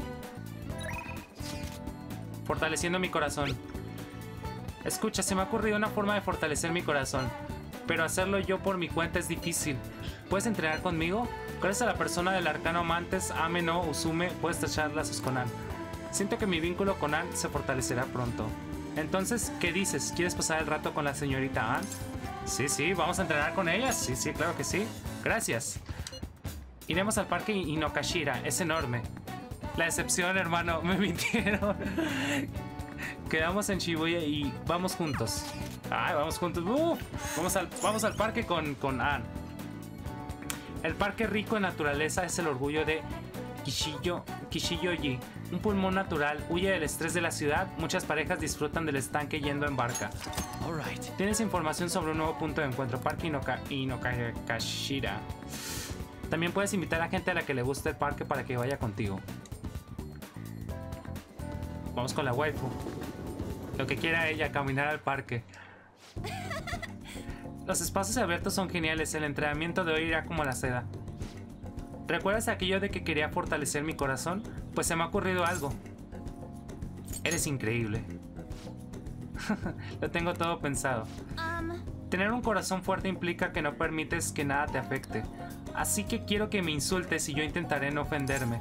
Fortaleciendo mi corazón. Escucha, se me ha ocurrido una forma de fortalecer mi corazón, pero hacerlo yo por mi cuenta es difícil. ¿Puedes entrenar conmigo? Gracias a la persona del arcano amantes, Ame no Usume, puedes tachar lazos con Ann. Siento que mi vínculo con Ann se fortalecerá pronto. Entonces, ¿qué dices? ¿Quieres pasar el rato con la señorita Ann? Sí, sí, ¿vamos a entrenar con ella? Sí, sí, claro que sí. Gracias. Iremos al parque Inokashira, es enorme. La decepción, hermano, me mintieron. Quedamos en Shibuya y vamos juntos. Ay, vamos juntos. Uh, vamos, al, vamos al parque con, con Ann. El parque rico en naturaleza es el orgullo de Kishiyo, Kishiyoji. Un pulmón natural, huye del estrés de la ciudad. Muchas parejas disfrutan del estanque yendo en barca. Tienes información sobre un nuevo punto de encuentro, Parque Inoka, Inokashira. También puedes invitar a gente a la que le guste el parque para que vaya contigo. Vamos con la waifu. Lo que quiera ella, caminar al parque. Los espacios abiertos son geniales. El entrenamiento de hoy irá como la seda. ¿Recuerdas aquello de que quería fortalecer mi corazón? Pues se me ha ocurrido algo. Eres increíble. Lo tengo todo pensado. Um, Tener un corazón fuerte implica que no permites que nada te afecte. Así que quiero que me insultes y yo intentaré no ofenderme.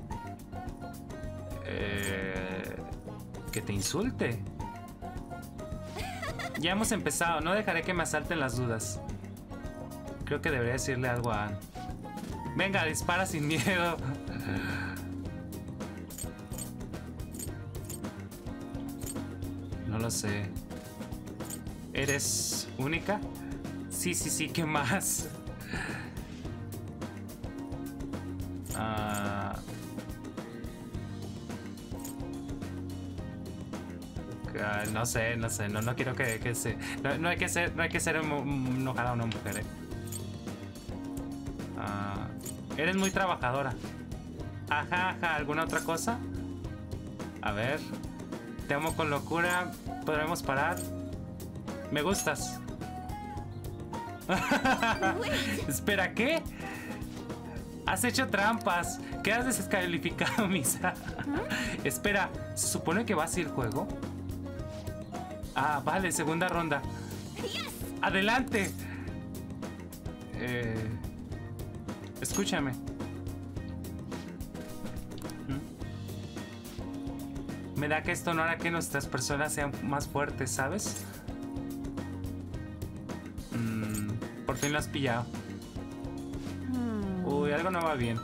Eh, ¿Que te insulte? Ya hemos empezado, no dejaré que me asalten las dudas. Creo que debería decirle algo a Anne. Venga, dispara sin miedo. No lo sé. ¿Eres única? Sí, sí, sí, ¿qué más? Ah... Uh, no sé, no sé, no, no quiero que, que se... No, no hay que ser, no hay que ser enojada a una mujer, eh. Uh, eres muy trabajadora. Ajá, ajá, ¿alguna otra cosa? A ver... Te amo con locura. ¿Podremos parar? Me gustas. Espera, ¿qué? Has hecho trampas. Quedas descalificado, Misa. Espera, ¿se supone que va así el juego? Ah, vale, segunda ronda. ¡Adelante! Eh, escúchame. Me da que esto no hará que nuestras personas sean más fuertes, ¿sabes? Mm, por fin lo has pillado. Uy, algo no va bien.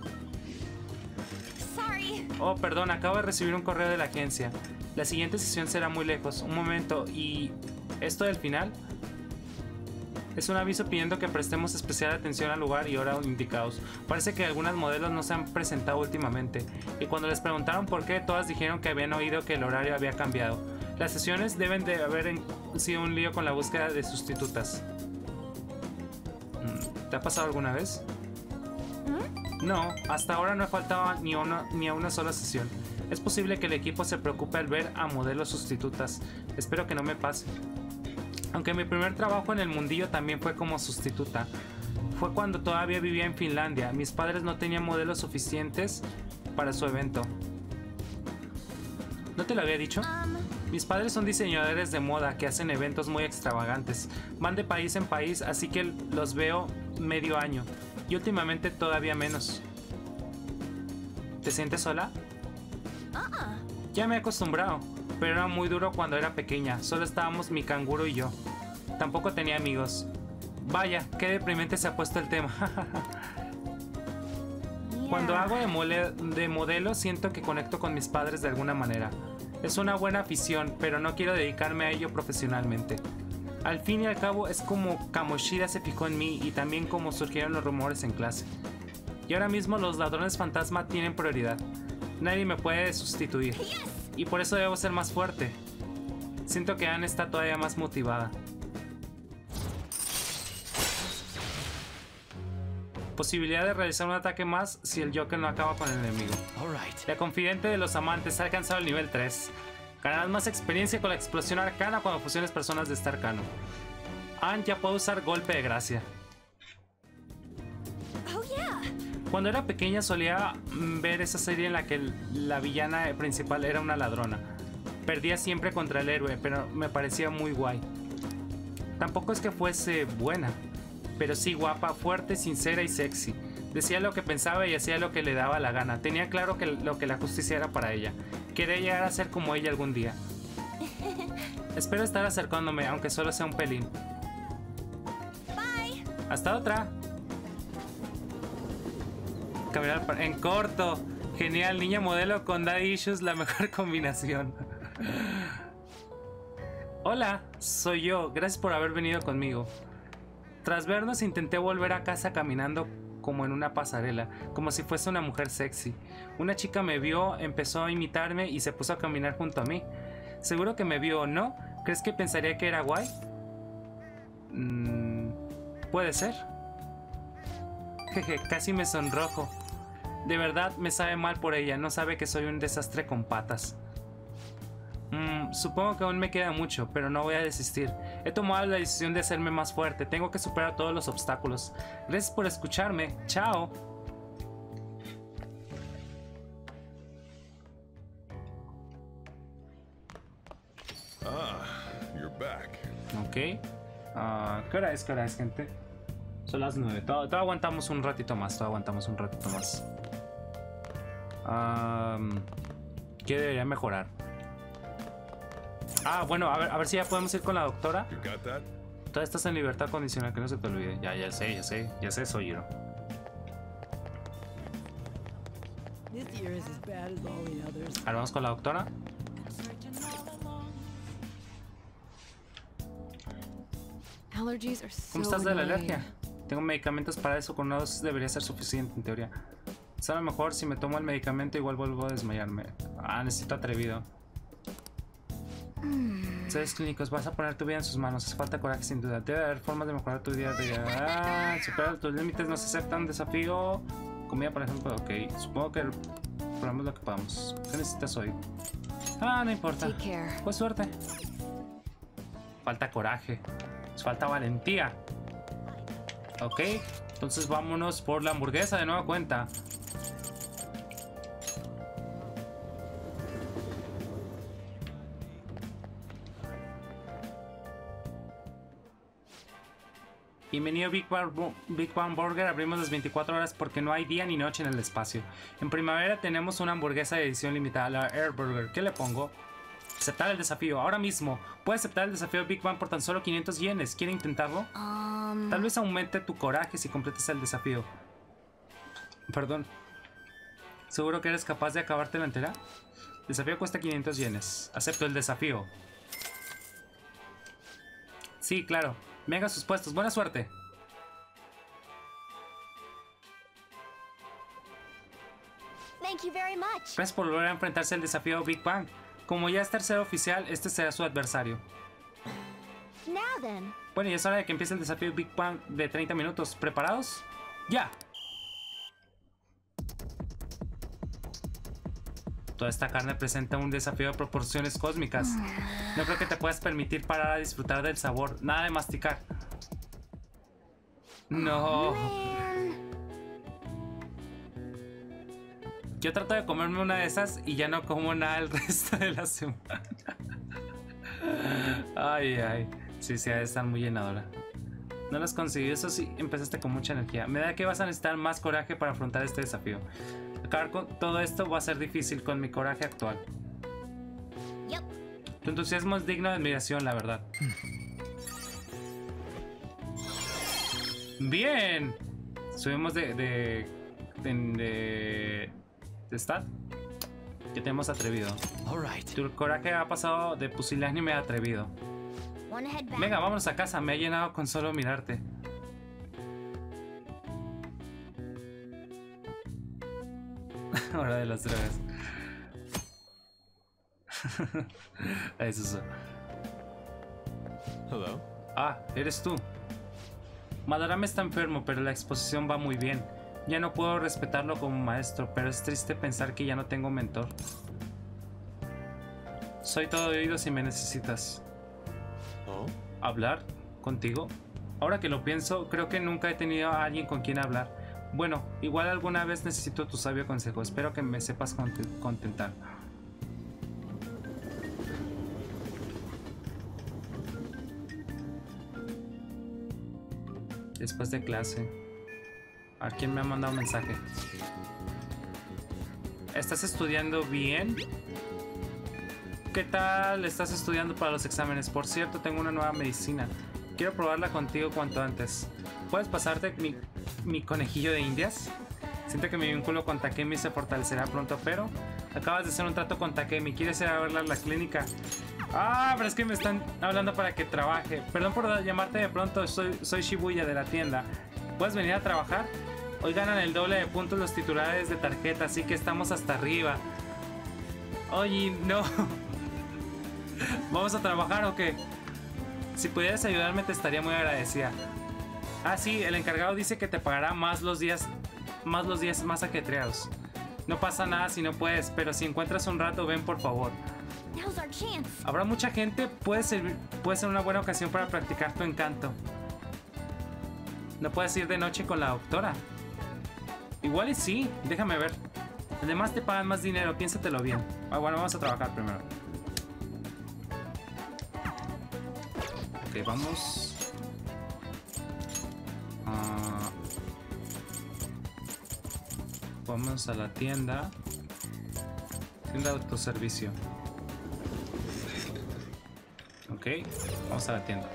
sorry. Oh, perdón, acabo de recibir un correo de la agencia. La siguiente sesión será muy lejos. Un momento, ¿y esto del final? Es un aviso pidiendo que prestemos especial atención al lugar y hora indicados. Parece que algunas modelos no se han presentado últimamente. Y cuando les preguntaron por qué, todas dijeron que habían oído que el horario había cambiado. Las sesiones deben de haber sido un lío con la búsqueda de sustitutas. ¿Te ha pasado alguna vez? No, hasta ahora no he faltado ni, una, ni a una sola sesión. Es posible que el equipo se preocupe al ver a modelos sustitutas. Espero que no me pase. Aunque mi primer trabajo en el mundillo también fue como sustituta. Fue cuando todavía vivía en Finlandia. Mis padres no tenían modelos suficientes para su evento. ¿No te lo había dicho? Mis padres son diseñadores de moda que hacen eventos muy extravagantes. Van de país en país, así que los veo medio año. Y últimamente todavía menos. ¿Te sientes sola? Ya me he acostumbrado. Pero era muy duro cuando era pequeña. Solo estábamos mi canguro y yo. Tampoco tenía amigos. Vaya, qué deprimente se ha puesto el tema. Cuando hago de, mole de modelo, siento que conecto con mis padres de alguna manera. Es una buena afición, pero no quiero dedicarme a ello profesionalmente. Al fin y al cabo, es como Kamoshida se fijó en mí y también como surgieron los rumores en clase. Y ahora mismo los ladrones fantasma tienen prioridad. Nadie me puede sustituir. Y por eso debo ser más fuerte. Siento que Anne está todavía más motivada. Posibilidad de realizar un ataque más si el Joker no acaba con el enemigo. La confidente de los amantes ha alcanzado el nivel tres. Ganarás más experiencia con la explosión arcana cuando fusiones personas de este arcano. Anne ya puede usar golpe de gracia. Cuando era pequeña solía ver esa serie en la que la villana principal era una ladrona. Perdía siempre contra el héroe, pero me parecía muy guay. Tampoco es que fuese buena, pero sí guapa, fuerte, sincera y sexy. Decía lo que pensaba y hacía lo que le daba la gana. Tenía claro que lo que la justicia era para ella. Quería llegar a ser como ella algún día. Espero estar acercándome, aunque solo sea un pelín. Bye. Hasta otra. Caminar en corto. Genial, niña modelo con daddy issues, la mejor combinación. Hola, soy yo. Gracias por haber venido conmigo. Tras vernos intenté volver a casa caminando como en una pasarela, como si fuese una mujer sexy. Una chica me vio, empezó a imitarme y se puso a caminar junto a mí. ¿Seguro que me vio, no? ¿Crees que pensaría que era guay? Mm, puede ser. Jeje, casi me sonrojo. De verdad me sabe mal por ella, no sabe que soy un desastre con patas. Mm, supongo que aún me queda mucho, pero no voy a desistir. He tomado la decisión de hacerme más fuerte, tengo que superar todos los obstáculos. Gracias por escucharme, chao. back. Ok. Uh, ¿Qué hora es? ¿Qué hora es, gente? Son las nueve. Todo, todo aguantamos un ratito más. Todo aguantamos un ratito más. Um, ¿Qué debería mejorar? Ah, bueno, a ver, a ver si ya podemos ir con la doctora. You got that? Todavía estás en libertad condicional, que no se te olvide. Ya, ya sé, ya sé. Ya sé, soy yo. Ahora vamos con la doctora. ¿Cómo estás de la alergia? Tengo medicamentos para eso, con una dosis debería ser suficiente en teoría. Sabe mejor si me tomo el medicamento, igual vuelvo a desmayarme. Ah, necesito atrevido. Seres clínicos, vas a poner tu vida en sus manos. Hace falta coraje sin duda. Debe haber formas de mejorar tu día a día. Ah, superar tus límites, no se aceptan. Desafío. Comida, por ejemplo. Ok, supongo que probamos lo que podamos. ¿Qué necesitas hoy? Ah, no importa. Pues suerte. Falta coraje. Nos falta valentía. Ok, entonces vámonos por la hamburguesa de nueva cuenta. Bienvenido Big Bang, Big Bang Burger. Abrimos las veinticuatro horas porque no hay día ni noche en el espacio. En primavera tenemos una hamburguesa de edición limitada, la Air Burger. ¿Qué le pongo? Aceptar el desafío, ahora mismo. Puedes aceptar el desafío de Big Bang por tan solo quinientos yenes. ¿Quiere intentarlo? Um... Tal vez aumente tu coraje si completas el desafío. Perdón. ¿Seguro que eres capaz de acabarte la entera? El desafío cuesta quinientos yenes. Acepto el desafío. Sí, claro. Venga a sus puestos. Buena suerte. Thank you very much. Gracias por volver a enfrentarse al desafío Big Bang. Como ya es tercer oficial, este será su adversario. Now then. Bueno, y es hora de que empiece el desafío Big Bang de treinta minutos. ¿Preparados? ¡Ya! Toda esta carne presenta un desafío de proporciones cósmicas. No creo que te puedas permitir parar a disfrutar del sabor. Nada de masticar. No. Yo trato de comerme una de esas y ya no como nada el resto de la semana. Ay, ay. Sí, sí, están muy llenadora. No lo has conseguido, eso sí, empezaste con mucha energía. Me da que vas a necesitar más coraje para afrontar este desafío. Acabar con todo esto va a ser difícil con mi coraje actual. Yep. Tu entusiasmo es digno de admiración, la verdad. Bien. Subimos de... de... de... de, de stat. Que tenemos atrevido. Tu coraje ha pasado de pusilánime a atrevido. Venga, vámonos a casa. Me ha llenado con solo mirarte. Hora de las drogas. Eso es. Hello. Ah, eres tú. Madara está enfermo, pero la exposición va muy bien. Ya no puedo respetarlo como maestro, pero es triste pensar que ya no tengo mentor. Soy todo oído si me necesitas. ¿Oh? ¿Hablar? ¿Contigo? Ahora que lo pienso, creo que nunca he tenido a alguien con quien hablar. Bueno, igual alguna vez necesito tu sabio consejo. Espero que me sepas contentar. Después de clase. ¿A quién me ha mandado un mensaje? ¿Estás estudiando bien? ¿Qué tal estás estudiando para los exámenes? Por cierto, tengo una nueva medicina. Quiero probarla contigo cuanto antes. ¿Puedes pasarte mi, mi conejillo de indias? Siento que mi vínculo con Takemi se fortalecerá pronto, pero... Acabas de hacer un trato con Takemi. ¿Quieres ir a verla a la clínica? Ah, pero es que me están hablando para que trabaje. Perdón por llamarte de pronto. Soy, soy Shibuya de la tienda. ¿Puedes venir a trabajar? Hoy ganan el doble de puntos los titulares de tarjeta, así que estamos hasta arriba. Oye, no. ¿Vamos a trabajar o qué? Si pudieras ayudarme te estaría muy agradecida. Ah, sí, el encargado dice que te pagará más los días más los días más ajetreados. No pasa nada si no puedes, pero si encuentras un rato, ven por favor. Habrá mucha gente, puede ser, puede ser una buena ocasión para practicar tu encanto. No puedes ir de noche con la doctora. Igual y sí, déjame ver. Además te pagan más dinero, piénsatelo bien. Ah, bueno, vamos a trabajar primero. Ok, vamos. Uh, vamos a la tienda. Tienda de autoservicio. Ok, vamos a la tienda.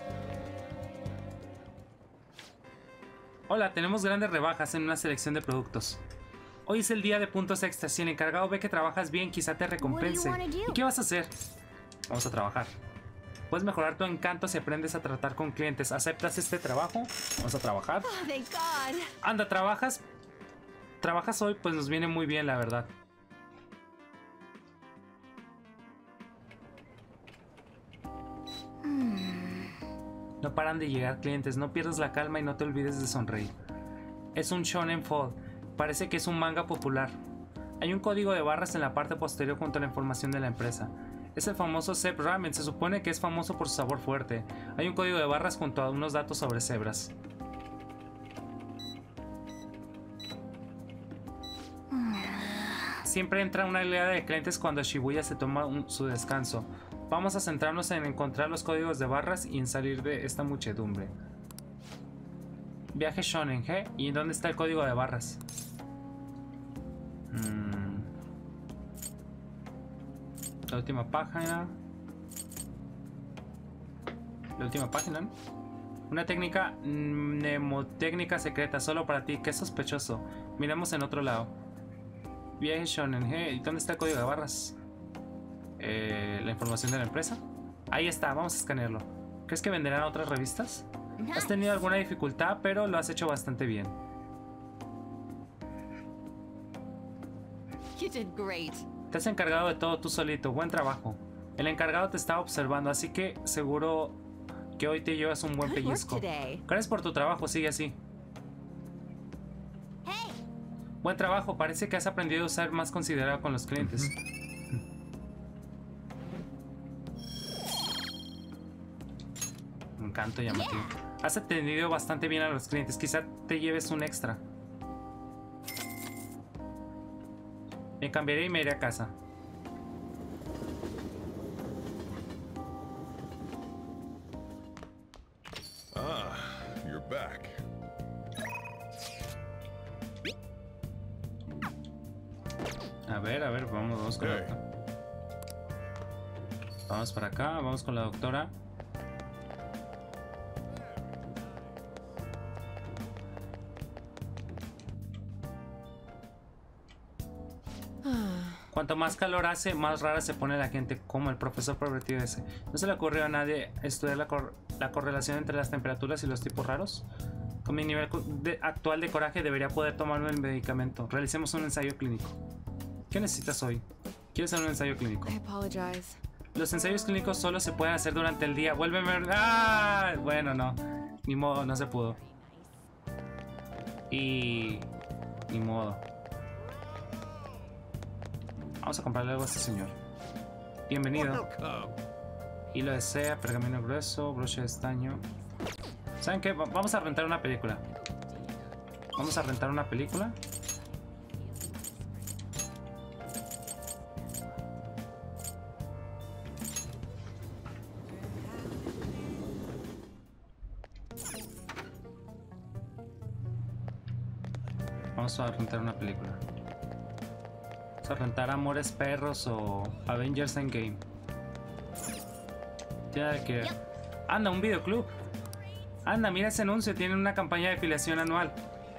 Hola, tenemos grandes rebajas en una selección de productos. Hoy es el día de puntos extras. Si el encargado ve que trabajas bien, quizá te recompense. ¿Y qué vas a hacer? Vamos a trabajar. Puedes mejorar tu encanto si aprendes a tratar con clientes. ¿Aceptas este trabajo? Vamos a trabajar. Oh, thank God. Anda, ¿trabajas? ¿Trabajas hoy? Pues nos viene muy bien, la verdad. No paran de llegar clientes. No pierdas la calma y no te olvides de sonreír. Es un Shonen Fall. Parece que es un manga popular. Hay un código de barras en la parte posterior junto a la información de la empresa. Es el famoso Zeb Ramen. Se supone que es famoso por su sabor fuerte. Hay un código de barras junto a unos datos sobre cebras. Siempre entra una oleada de clientes cuando Shibuya se toma un, su descanso. Vamos a centrarnos en encontrar los códigos de barras y en salir de esta muchedumbre. Viaje Shonen, ¿eh? ¿Y dónde está el código de barras? Mm. La última página. La última página, ¿no? Una técnica mnemotécnica secreta solo para ti. Qué sospechoso. Miremos en otro lado. Viaje Shonen, ¿eh? ¿Y dónde está el código de barras? Eh, la información de la empresa. Ahí está, vamos a escanearlo. ¿Crees que venderán otras revistas? Has tenido alguna dificultad, pero lo has hecho bastante bien. You did great. Te has encargado de todo tú solito. Buen trabajo. El encargado te está observando, así que seguro que hoy te llevas un buen Good work pellizco. today. Gracias por tu trabajo, sigue así. Hey, Buen trabajo, parece que has aprendido a ser más considerado con los clientes. Un encanto llamativo. Has atendido bastante bien a los clientes, quizá te lleves un extra. Me cambiaré y me iré a casa. Ah, you're back. A ver, a ver, vamos, vamos con la Hey. doctora. Vamos para acá, vamos con la doctora. Cuanto más calor hace, más rara se pone la gente, como el profesor pervertido ese. ¿No se le ocurrió a nadie estudiar la, cor la correlación entre las temperaturas y los tipos raros? Con mi nivel de actual de coraje debería poder tomarme el medicamento. Realicemos un ensayo clínico. ¿Qué necesitas hoy? ¿Quieres hacer un ensayo clínico? I apologize. Los ensayos clínicos solo se pueden hacer durante el día. Vuélveme a ver. ¡Ah! Bueno, no. Ni modo, no se pudo. Y... Ni modo. Vamos a comprarle algo a este señor. Bienvenido. Hilo de seda, pergamino grueso, broche de estaño. ¿Saben qué? Va- Vamos a rentar una película. Vamos a rentar una película. Vamos a rentar una película. Vamos a rentar Amores Perros o Avengers Endgame. Tiene que... Anda, un videoclub. Anda, mira ese anuncio. Tienen una campaña de afiliación anual.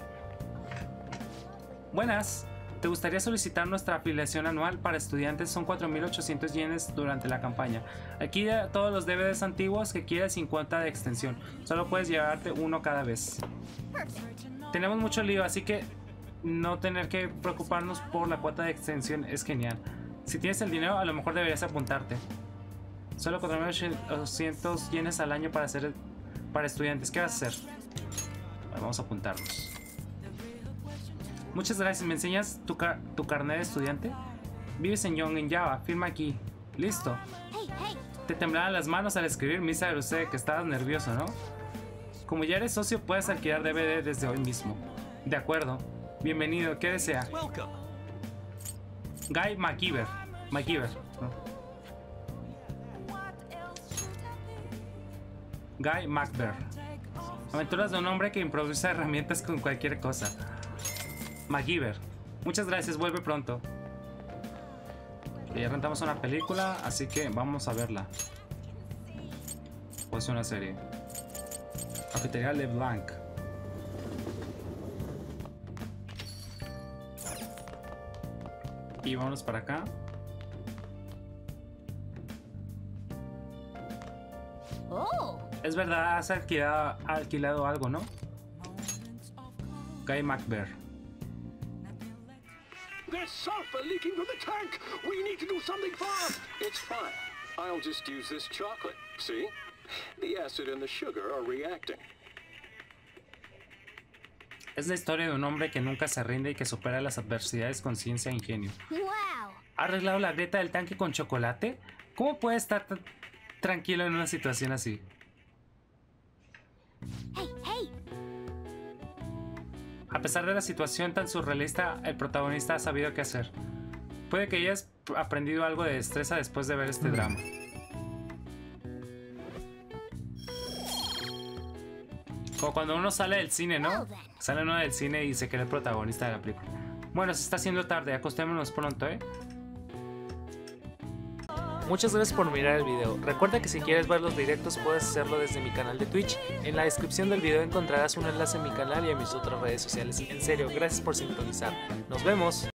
Buenas. ¿Te gustaría solicitar nuestra afiliación anual para estudiantes? Son cuatro mil ochocientos yenes durante la campaña. Aquí ya todos los D V Ds antiguos que quieras sin cuenta de extensión. Solo puedes llevarte uno cada vez. Tenemos mucho lío, así que no tener que preocuparnos por la cuota de extensión es genial. Si tienes el dinero, a lo mejor deberías apuntarte. Solo cuatro mil ochocientos yenes al año para hacer para estudiantes. ¿Qué vas a hacer? Bueno, vamos a apuntarnos. Muchas gracias. ¿Me enseñas tu, car tu carnet de estudiante? Vives en Young en Java. Firma aquí. Listo. hey, hey. Te temblaban las manos al escribir Misa de usted, que estabas nervioso, ¿no? Como ya eres socio, puedes alquilar D V D desde hoy mismo. De acuerdo. Bienvenido. ¿Qué desea? Welcome. Guy McKeever. McKeever, ¿no? Guy McBear. Aventuras de un hombre que improvisa herramientas con cualquier cosa. MacGyver. Muchas gracias, vuelve pronto. Ya rentamos una película, así que vamos a verla. Pues una serie. Cafetería LeBlanc. Y vámonos para acá. Oh. Es verdad, has alquilado, alquilado algo, ¿no? Guy McBear. There's sulfur leaking from the tank. We need to do something fast. It's fine. I'll just use this chocolate. See? The acid and the sugar are reacting. Es la historia de un hombre que nunca se rinde y que supera las adversidades con ciencia e ingenio. Wow. ¿Ha arreglado la grieta del tanque con chocolate? ¿Cómo puede estar tan tranquilo en una situación así? Hey, hey. A pesar de la situación tan surrealista, el protagonista ha sabido qué hacer. Puede que hayas aprendido algo de destreza después de ver este drama. Como cuando uno sale del cine, ¿no? Sale uno del cine y se cree el protagonista de la película. Bueno, se está haciendo tarde, acostémonos pronto, ¿eh? Muchas gracias por mirar el video. Recuerda que si quieres ver los directos puedes hacerlo desde mi canal de Twitch. En la descripción del video encontrarás un enlace a mi canal y a mis otras redes sociales. En serio, gracias por sintonizar. Nos vemos.